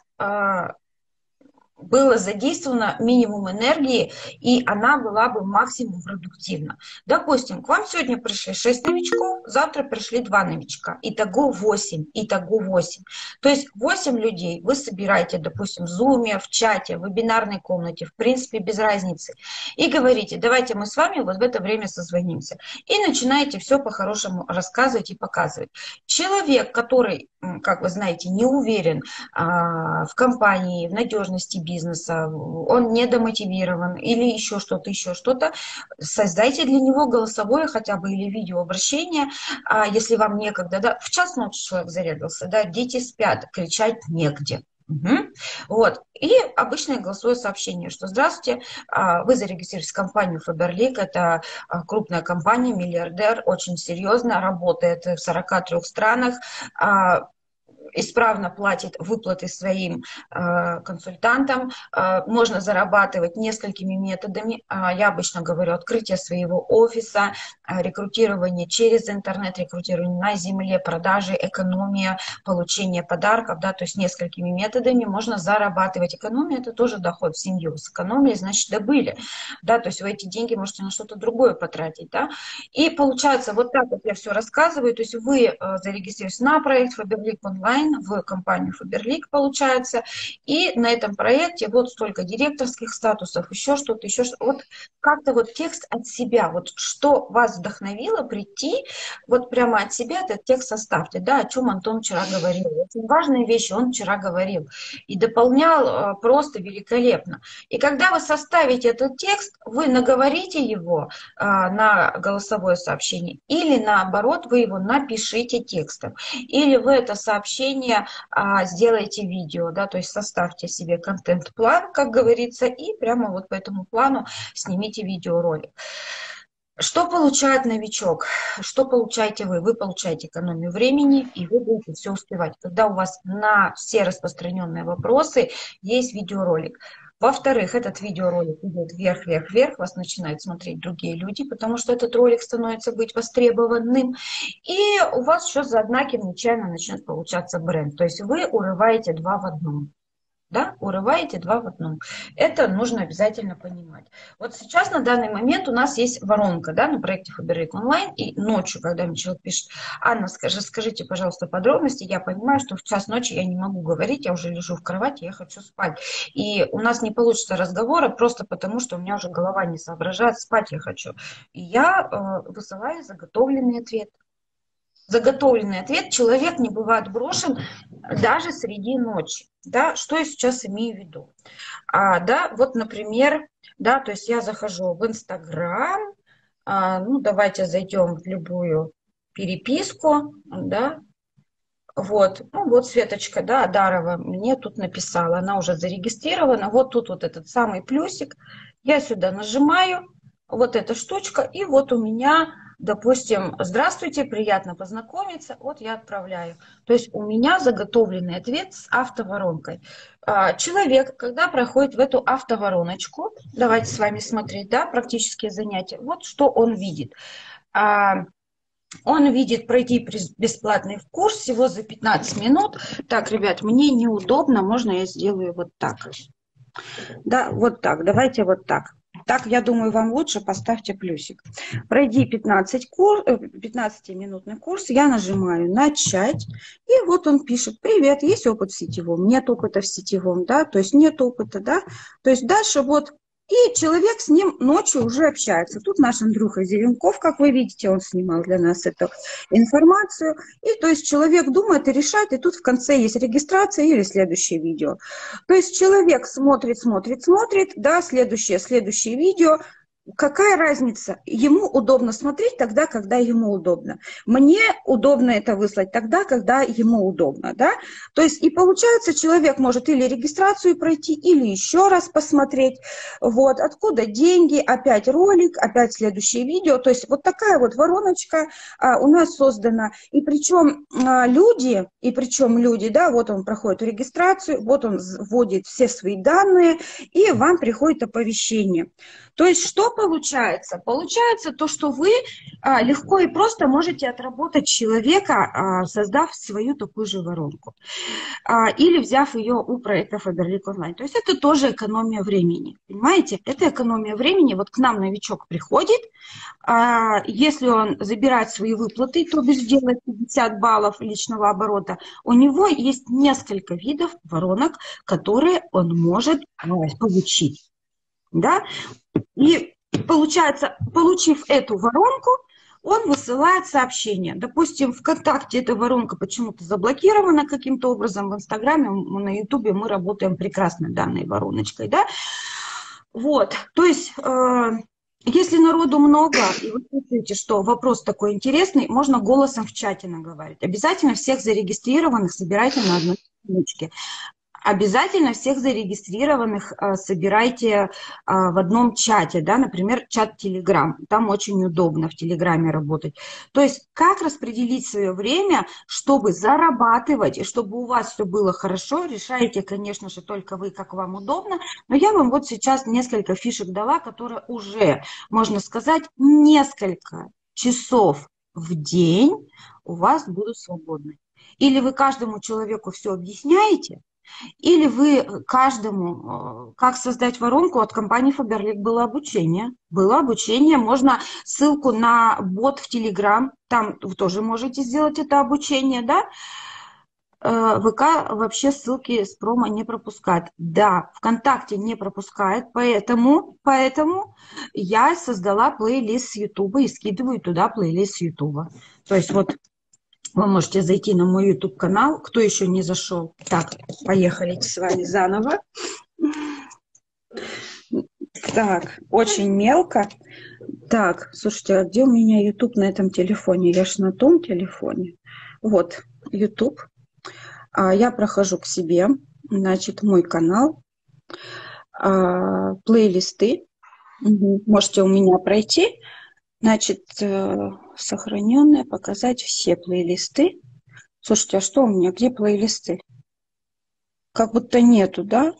было задействовано минимум энергии, и она была бы максимум продуктивна. Допустим, к вам сегодня пришли шесть новичков, завтра пришли два новичка. Итого восемь. Итого восемь. То есть восемь людей вы собираете, допустим, в зуме, в чате, в вебинарной комнате, в принципе, без разницы. И говорите, давайте мы с вами вот в это время созвонимся. И начинаете все по-хорошему рассказывать и показывать. Человек, который, как вы знаете, не уверен а, в компании, в надежности бизнеса, бизнеса, он недомотивирован или еще что-то, еще что-то, создайте для него голосовое хотя бы или видеообращение, а если вам некогда, да, в час ночи человек зарядился, да, дети спят, кричать негде. Угу. Вот. И обычное голосовое сообщение, что здравствуйте, вы зарегистрировались в компанию Faberlic, это крупная компания, миллиардер, очень серьезно, работает в сорока трёх странах, исправно платит выплаты своим э, консультантам. Э, можно зарабатывать несколькими методами. Э, я обычно говорю открытие своего офиса, э, рекрутирование через интернет, рекрутирование на земле, продажи, экономия, получение подарков. Да, то есть несколькими методами можно зарабатывать. Экономия – это тоже доход в семью. С экономией, значит, добыли. Да, то есть вы эти деньги можете на что-то другое потратить. Да? И получается, вот так вот я все рассказываю. То есть вы э, зарегистрируетесь на проект Faberlic онлайн, в компанию Faberlic, получается, и на этом проекте вот столько директорских статусов, еще что-то, еще что-то. Вот как-то вот текст от себя, вот что вас вдохновило прийти, вот прямо от себя этот текст составьте, да, о чем Антон вчера говорил. Очень важные вещи он вчера говорил и дополнял просто великолепно. И когда вы составите этот текст, вы наговорите его а, на голосовое сообщение или наоборот, вы его напишите текстом, или вы это сообщение а, сделайте видео, да, то есть составьте себе контент-план, как говорится, и прямо вот по этому плану снимите видеоролик. Что получает новичок? Что получаете вы? Вы получаете экономию времени, и вы будете все успевать. Когда у вас на все распространенные вопросы есть видеоролик. Во-вторых, этот видеоролик идет вверх, вверх, вверх, вас начинают смотреть другие люди, потому что этот ролик становится быть востребованным. И у вас еще за однаким нечаянно начнет получаться бренд. То есть вы урываете два в одном. Да, урываете два в одном. Это нужно обязательно понимать. Вот сейчас на данный момент у нас есть воронка, да, на проекте Faberlic онлайн, и ночью, когда мне человек пишет, Анна, скажи, скажите, пожалуйста, подробности, я понимаю, что в час ночи я не могу говорить, я уже лежу в кровати, я хочу спать. И у нас не получится разговора просто потому, что у меня уже голова не соображает, спать я хочу. И я э, высылаю заготовленный ответ. Заготовленный ответ, человек не бывает брошен даже среди ночи. Да, что я сейчас имею в виду? А, да, вот, например, да, то есть я захожу в Инстаграм, а, ну, давайте зайдем в любую переписку, да, вот, ну, вот Светочка, да, Адарова мне тут написала, она уже зарегистрирована, вот тут вот этот самый плюсик, Я сюда нажимаю, вот эта штучка, и вот у меня, допустим, здравствуйте, приятно познакомиться, вот я отправляю. То есть у меня заготовленный ответ с автоворонкой. А, человек, когда проходит в эту автовороночку, давайте с вами смотреть, да, практические занятия, вот что он видит. А, Он видит пройти бесплатный курс всего за пятнадцать минут. Так, ребят, мне неудобно, можно я сделаю вот так. Да, вот так, давайте вот так. Так, я думаю, вам лучше, поставьте плюсик. Пройди пятнадцать кур... пятнадцатиминутный курс, я нажимаю «Начать», и вот он пишет: «Привет, есть опыт в сетевом?» Нет опыта в сетевом, да, то есть нет опыта, да. То есть дальше вот, и человек с ним ночью уже общается. Тут наш Андрюха Зеленков, как вы видите, он снимал для нас эту информацию. И то есть человек думает и решает, и тут в конце есть регистрация или следующее видео. То есть человек смотрит, смотрит, смотрит, да, следующее, следующее видео. Какая разница? Ему удобно смотреть тогда, когда ему удобно. Мне удобно это выслать тогда, когда ему удобно, да? То есть и получается, человек может или регистрацию пройти, или еще раз посмотреть. Вот, откуда деньги, опять ролик, опять следующее видео. То есть вот такая вот вороночка а, у нас создана. И причем а, люди, и причем люди, да, вот он проходит регистрацию, вот он вводит все свои данные, и вам приходит оповещение. То есть что получается? Получается то, что вы а, легко и просто можете отработать человека, а, создав свою такую же воронку. А, или взяв ее у проекта Faberlic Online. То есть это тоже экономия времени. Понимаете? Это экономия времени. Вот к нам новичок приходит, а, если он забирает свои выплаты, то бишь делает пятьдесят баллов личного оборота, у него есть несколько видов воронок, которые он может а, получить. Да? И получается, получив эту воронку, он высылает сообщение. Допустим, ВКонтакте эта воронка почему-то заблокирована каким-то образом, в Инстаграме, на Ютубе мы работаем прекрасно данной вороночкой. Да? Вот, то есть, э, если народу много, и вы чувствуете, что вопрос такой интересный, можно голосом в чате наговорить. Обязательно всех зарегистрированных собирайте на одной страничке. Обязательно всех зарегистрированных а, собирайте а, в одном чате, да, например, чат Telegram. Там очень удобно в Телеграме работать. То есть как распределить свое время, чтобы зарабатывать, и чтобы у вас все было хорошо, решаете, конечно же, только вы, как вам удобно. Но я вам вот сейчас несколько фишек дала, которые уже, можно сказать, несколько часов в день у вас будут свободны. Или вы каждому человеку все объясняете, или вы каждому, как создать воронку, от компании Faberlic было обучение. Было обучение, можно ссылку на бот в Telegram, там вы тоже можете сделать это обучение, да? ВК вообще ссылки с промо не пропускает. Да, ВКонтакте не пропускает, поэтому, поэтому я создала плейлист с Ютуба и скидываю туда плейлист с Ютуба. То есть вот вы можете зайти на мой YouTube-канал, кто еще не зашел. Так, поехали с вами заново. Так, очень мелко. Так, слушайте, а где у меня YouTube на этом телефоне? Я же на том телефоне. Вот, YouTube. А я прохожу к себе, значит, мой канал, а, плейлисты. Угу. Можете у меня пройти. Значит, сохраненные, показать все плейлисты. Слушайте, а что у меня? Где плейлисты? Как будто нету, да?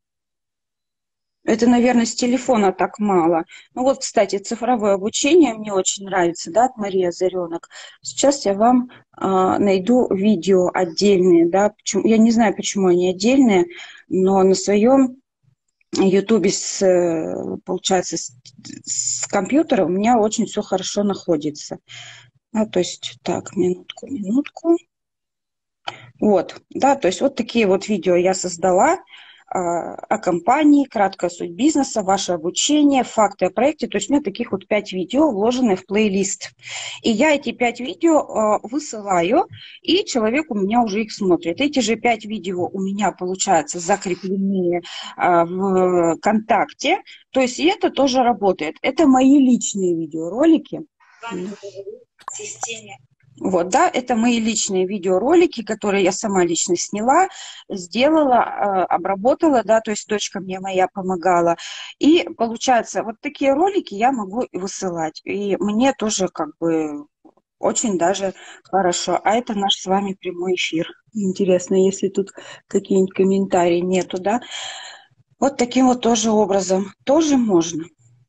Это, наверное, с телефона так мало. Ну вот, кстати, цифровое обучение мне очень нравится, да, от Марии Озаренок. Сейчас я вам а, найду видео отдельные, да. Почему, я не знаю, почему они отдельные, но на своем Ютубе, с, получается, с, с компьютера у меня очень все хорошо находится. А, то есть, так, минутку, минутку. Вот, да, то есть вот такие вот видео я создала а, о компании, краткая суть бизнеса, ваше обучение, факты о проекте. То есть у меня таких вот пять видео вложены в плейлист. И я эти пять видео а, высылаю, и человек у меня уже их смотрит. Эти же пять видео у меня, получается, закреплены а, в ВКонтакте. То есть и это тоже работает. Это мои личные видеоролики. В системе Вот, да, это мои личные видеоролики, которые я сама лично сняла, сделала, э, обработала, да, то есть дочка мне моя помогала. И получается, вот такие ролики я могу и высылать. И мне тоже как бы очень даже хорошо. А это наш с вами прямой эфир. Интересно, если тут какие-нибудь комментарии нету, да? Вот таким вот тоже образом. Тоже можно.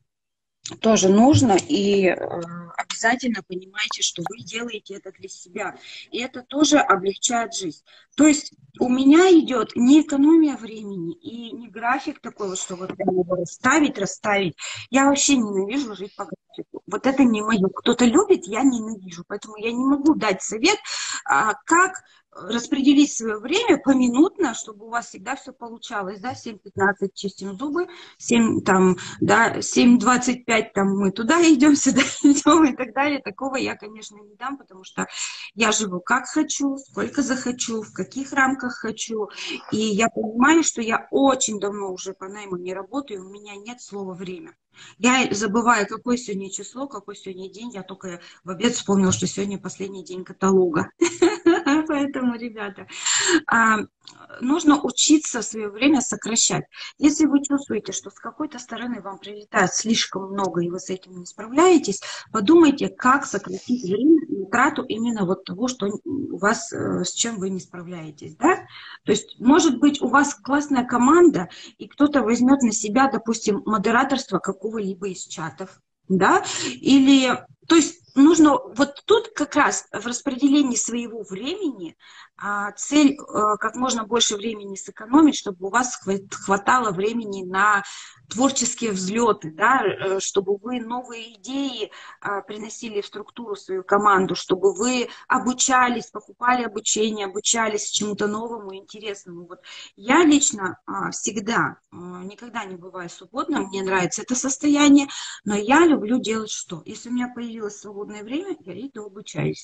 Тоже нужно, и э, обязательно понимайте, что вы делаете это для себя. И это тоже облегчает жизнь. То есть у меня идет не экономия времени и не график такой, вот, что вот прям его расставить, расставить. Я вообще ненавижу жить по графику. Вот это не мое. Кто-то любит, я ненавижу. Поэтому я не могу дать совет, а, как распределить свое время поминутно, чтобы у вас всегда все получалось, да, семь пятнадцать чистим зубы, семь там, да, семь двадцать пять там мы туда идем, сюда идем и так далее. Такого я, конечно, не дам, потому что я живу как хочу, сколько захочу, в каких рамках хочу. И я понимаю, что я очень давно уже по найму не работаю, у меня нет слова «время». Я забываю, какое сегодня число, какой сегодня день. Я только в обед вспомнила, что сегодня последний день каталога. Поэтому, ребята, а, нужно учиться свое время сокращать. Если вы чувствуете, что с какой-то стороны вам прилетает слишком много, и вы с этим не справляетесь, подумайте, как сократить время и трату именно вот того, что у вас, с чем вы не справляетесь. Да? То есть, может быть, у вас классная команда, и кто-то возьмет на себя, допустим, модераторство какого-либо из чатов, да, или, то есть, нужно, вот тут как раз в распределении своего времени а, цель а, как можно больше времени сэкономить, чтобы у вас хватало времени на творческие взлеты, да, чтобы вы новые идеи а, приносили в структуру свою команду, чтобы вы обучались, покупали обучение, обучались чему-то новому, интересному. Вот я лично а, всегда, а, никогда не бываю свободна, мне нравится это состояние, но я люблю делать что? Если у меня появилось свободное время, я иду обучаюсь.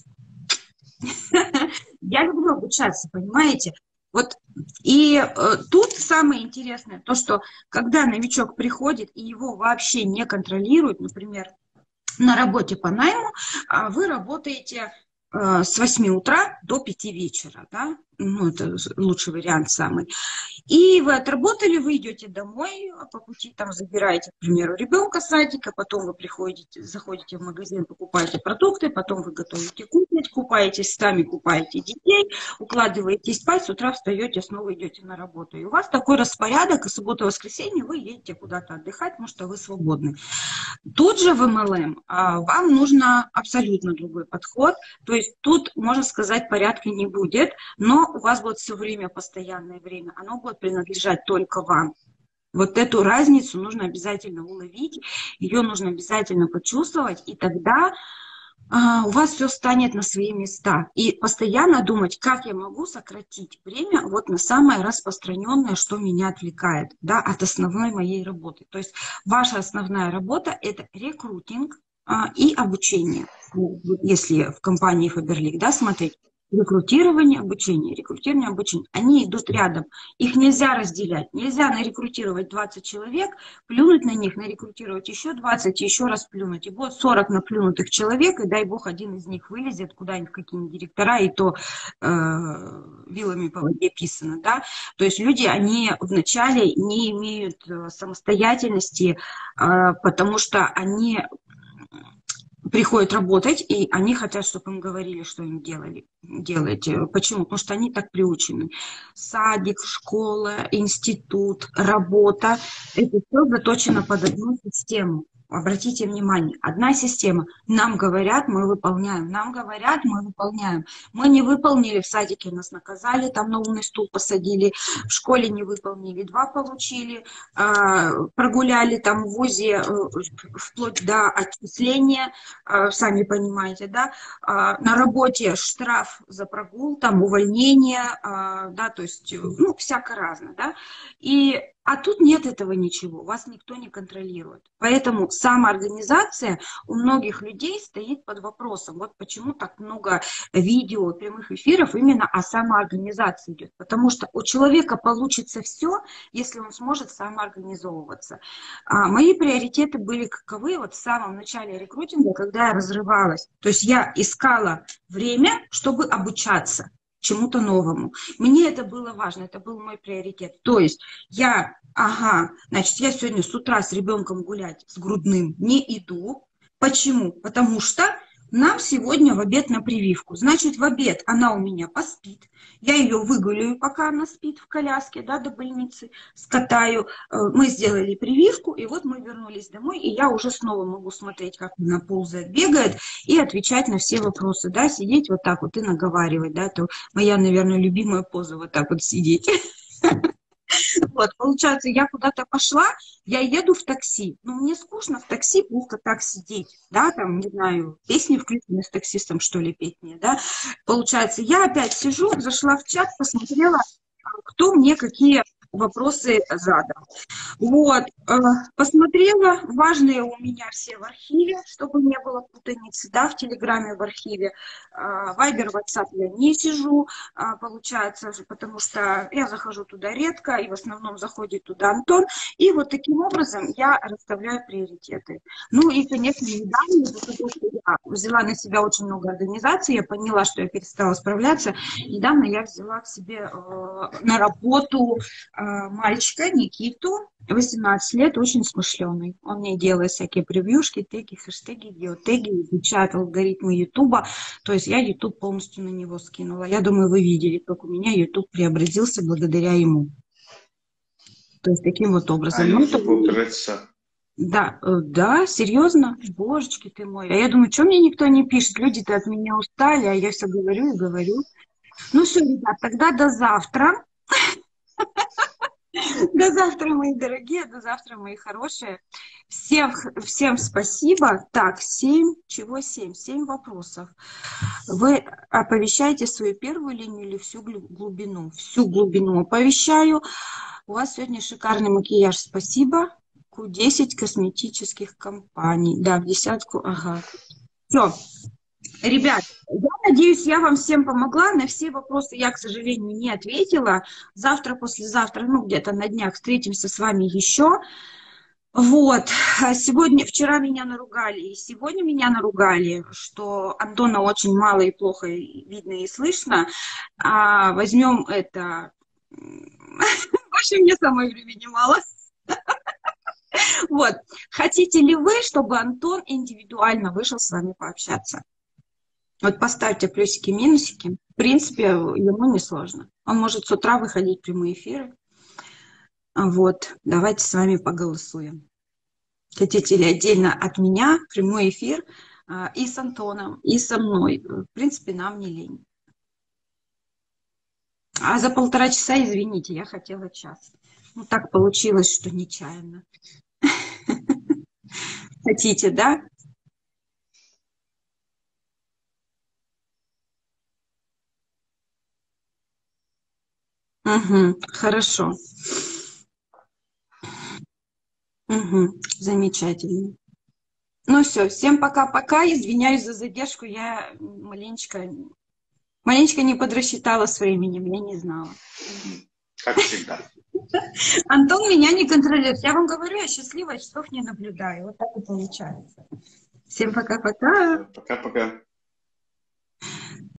Я люблю обучаться, понимаете? Вот и э, тут самое интересное, то, что когда новичок приходит и его вообще не контролируют, например, на работе по найму, а вы работаете э, с восьми утра до пяти вечера, да? Ну, это лучший вариант самый. И вы отработали, вы идете домой, а по пути там забираете, к примеру, ребенка с садика, потом вы приходите, заходите в магазин, покупаете продукты, потом вы готовите кушать, купаетесь сами, купаете детей, укладываетесь спать, с утра встаете, снова идете на работу. И у вас такой распорядок, и суббота-воскресенье вы едете куда-то отдыхать, потому что вы свободны. Тут же в эм эл эм а, вам нужно абсолютно другой подход, то есть тут, можно сказать, порядка не будет, но у вас будет все время постоянное время, оно будет принадлежать только вам. Вот эту разницу нужно обязательно уловить, ее нужно обязательно почувствовать, и тогда а, у вас все станет на свои места. И постоянно думать, как я могу сократить время вот на самое распространенное, что меня отвлекает, да, от основной моей работы. То есть ваша основная работа – это рекрутинг а, и обучение. Если в компании Faberlic, да, смотреть. Рекрутирование, обучение, рекрутирование, обучение. Они идут рядом. Их нельзя разделять. Нельзя нарекрутировать двадцать человек, плюнуть на них, нарекрутировать еще двадцать, еще раз плюнуть. И будет сорок наплюнутых человек, и дай бог один из них вылезет куда-нибудь в какие-нибудь директора, и то э, вилами по воде писано. Да? То есть люди, они вначале не имеют самостоятельности, э, потому что они приходят работать, и они хотят, чтобы им говорили, что им делали, делать. Почему? Потому что они так приучены. Садик, школа, институт, работа – это все заточено под одну систему. Обратите внимание, одна система. Нам говорят, мы выполняем. Нам говорят, мы выполняем. Мы не выполнили в садике, нас наказали, там на умный стул посадили, в школе не выполнили, два получили, прогуляли там в вузе вплоть до отчисления, сами понимаете, да, на работе штраф за прогул, там увольнение, да, то есть, ну, всяко разно, да, и А тут нет этого ничего, вас никто не контролирует. Поэтому самоорганизация у многих людей стоит под вопросом. Вот почему так много видео, прямых эфиров именно о самоорганизации идет. Потому что у человека получится все, если он сможет самоорганизовываться. А мои приоритеты были каковы вот в самом начале рекрутинга, когда я разрывалась. То есть я искала время, чтобы обучаться чему-то новому. Мне это было важно, это был мой приоритет. То есть я, ага, значит, я сегодня с утра с ребенком гулять с грудным не иду. Почему? Потому что нам сегодня в обед на прививку. Значит, в обед она у меня поспит. Я ее выгуляю, пока она спит в коляске, да, до больницы, скатаю. Мы сделали прививку, и вот мы вернулись домой, и я уже снова могу смотреть, как она ползает, бегает, и отвечать на все вопросы, да, сидеть вот так вот и наговаривать, да, это моя, наверное, любимая поза, вот так вот сидеть. Вот, получается, я куда-то пошла, я еду в такси. Ну, мне скучно в такси просто так сидеть, да, там, не знаю, песни включены с таксистом, что ли, петь мне, да. Получается, я опять сижу, зашла в чат, посмотрела, кто мне какие вопросы задал. Вот, посмотрела, важные у меня все в архиве, чтобы не было путаницы, да, в Телеграме, в архиве. Вайбер, Ватсап я не сижу, получается, потому что я захожу туда редко, и в основном заходит туда Антон. И вот таким образом я расставляю приоритеты. Ну и, конечно, недавно, потому что я взяла на себя очень много организаций, я поняла, что я перестала справляться. Недавно я взяла к себе на работу мальчика Никиту, восемнадцать лет, очень смышленый. Он мне делает всякие превьюшки, теги, хэштеги, геотеги, изучает алгоритмы Ютуба. То есть я Ютуб полностью на него скинула. Я думаю, вы видели, как у меня Ютуб преобразился благодаря ему. То есть таким вот образом. А ну, Ютуб полтора Да, да, серьезно? Божечки ты мой. А я думаю, что мне никто не пишет? Люди-то от меня устали, а я все говорю и говорю. Ну все, ребят, тогда до завтра. До завтра, мои дорогие, до завтра, мои хорошие. Всем, всем спасибо. Так, семь, чего семь? Семь вопросов. Вы оповещаете свою первую линию или всю глубину? Всю глубину оповещаю. У вас сегодня шикарный макияж, спасибо. ку десять косметических компаний. Да, в десятку, ага. Все. Ребят, я надеюсь, я вам всем помогла. На все вопросы я, к сожалению, не ответила. Завтра, послезавтра, ну, где-то на днях встретимся с вами еще. Вот. Сегодня, вчера меня наругали, и сегодня меня наругали, что Антона очень мало и плохо видно и слышно. А возьмем это... Вообще мне самой времени мало. Вот. Хотите ли вы, чтобы Антон индивидуально вышел с вами пообщаться? Вот поставьте плюсики, минусики. В принципе, ему не сложно. Он может с утра выходить в прямые эфиры. Вот, давайте с вами поголосуем. Хотите ли отдельно от меня прямой эфир и с Антоном, и со мной? В принципе, нам не лень. А за полтора часа, извините, я хотела час. Ну, так получилось, что нечаянно. Хотите, да? Угу, хорошо. Угу, замечательно. Ну все, всем пока-пока. Извиняюсь за задержку, я маленечко, маленечко не подрасчитала с временем, я не знала. Как всегда. Антон меня не контролирует. Я вам говорю, я счастливая, часов не наблюдаю. Вот так и получается. Всем пока-пока. Пока-пока.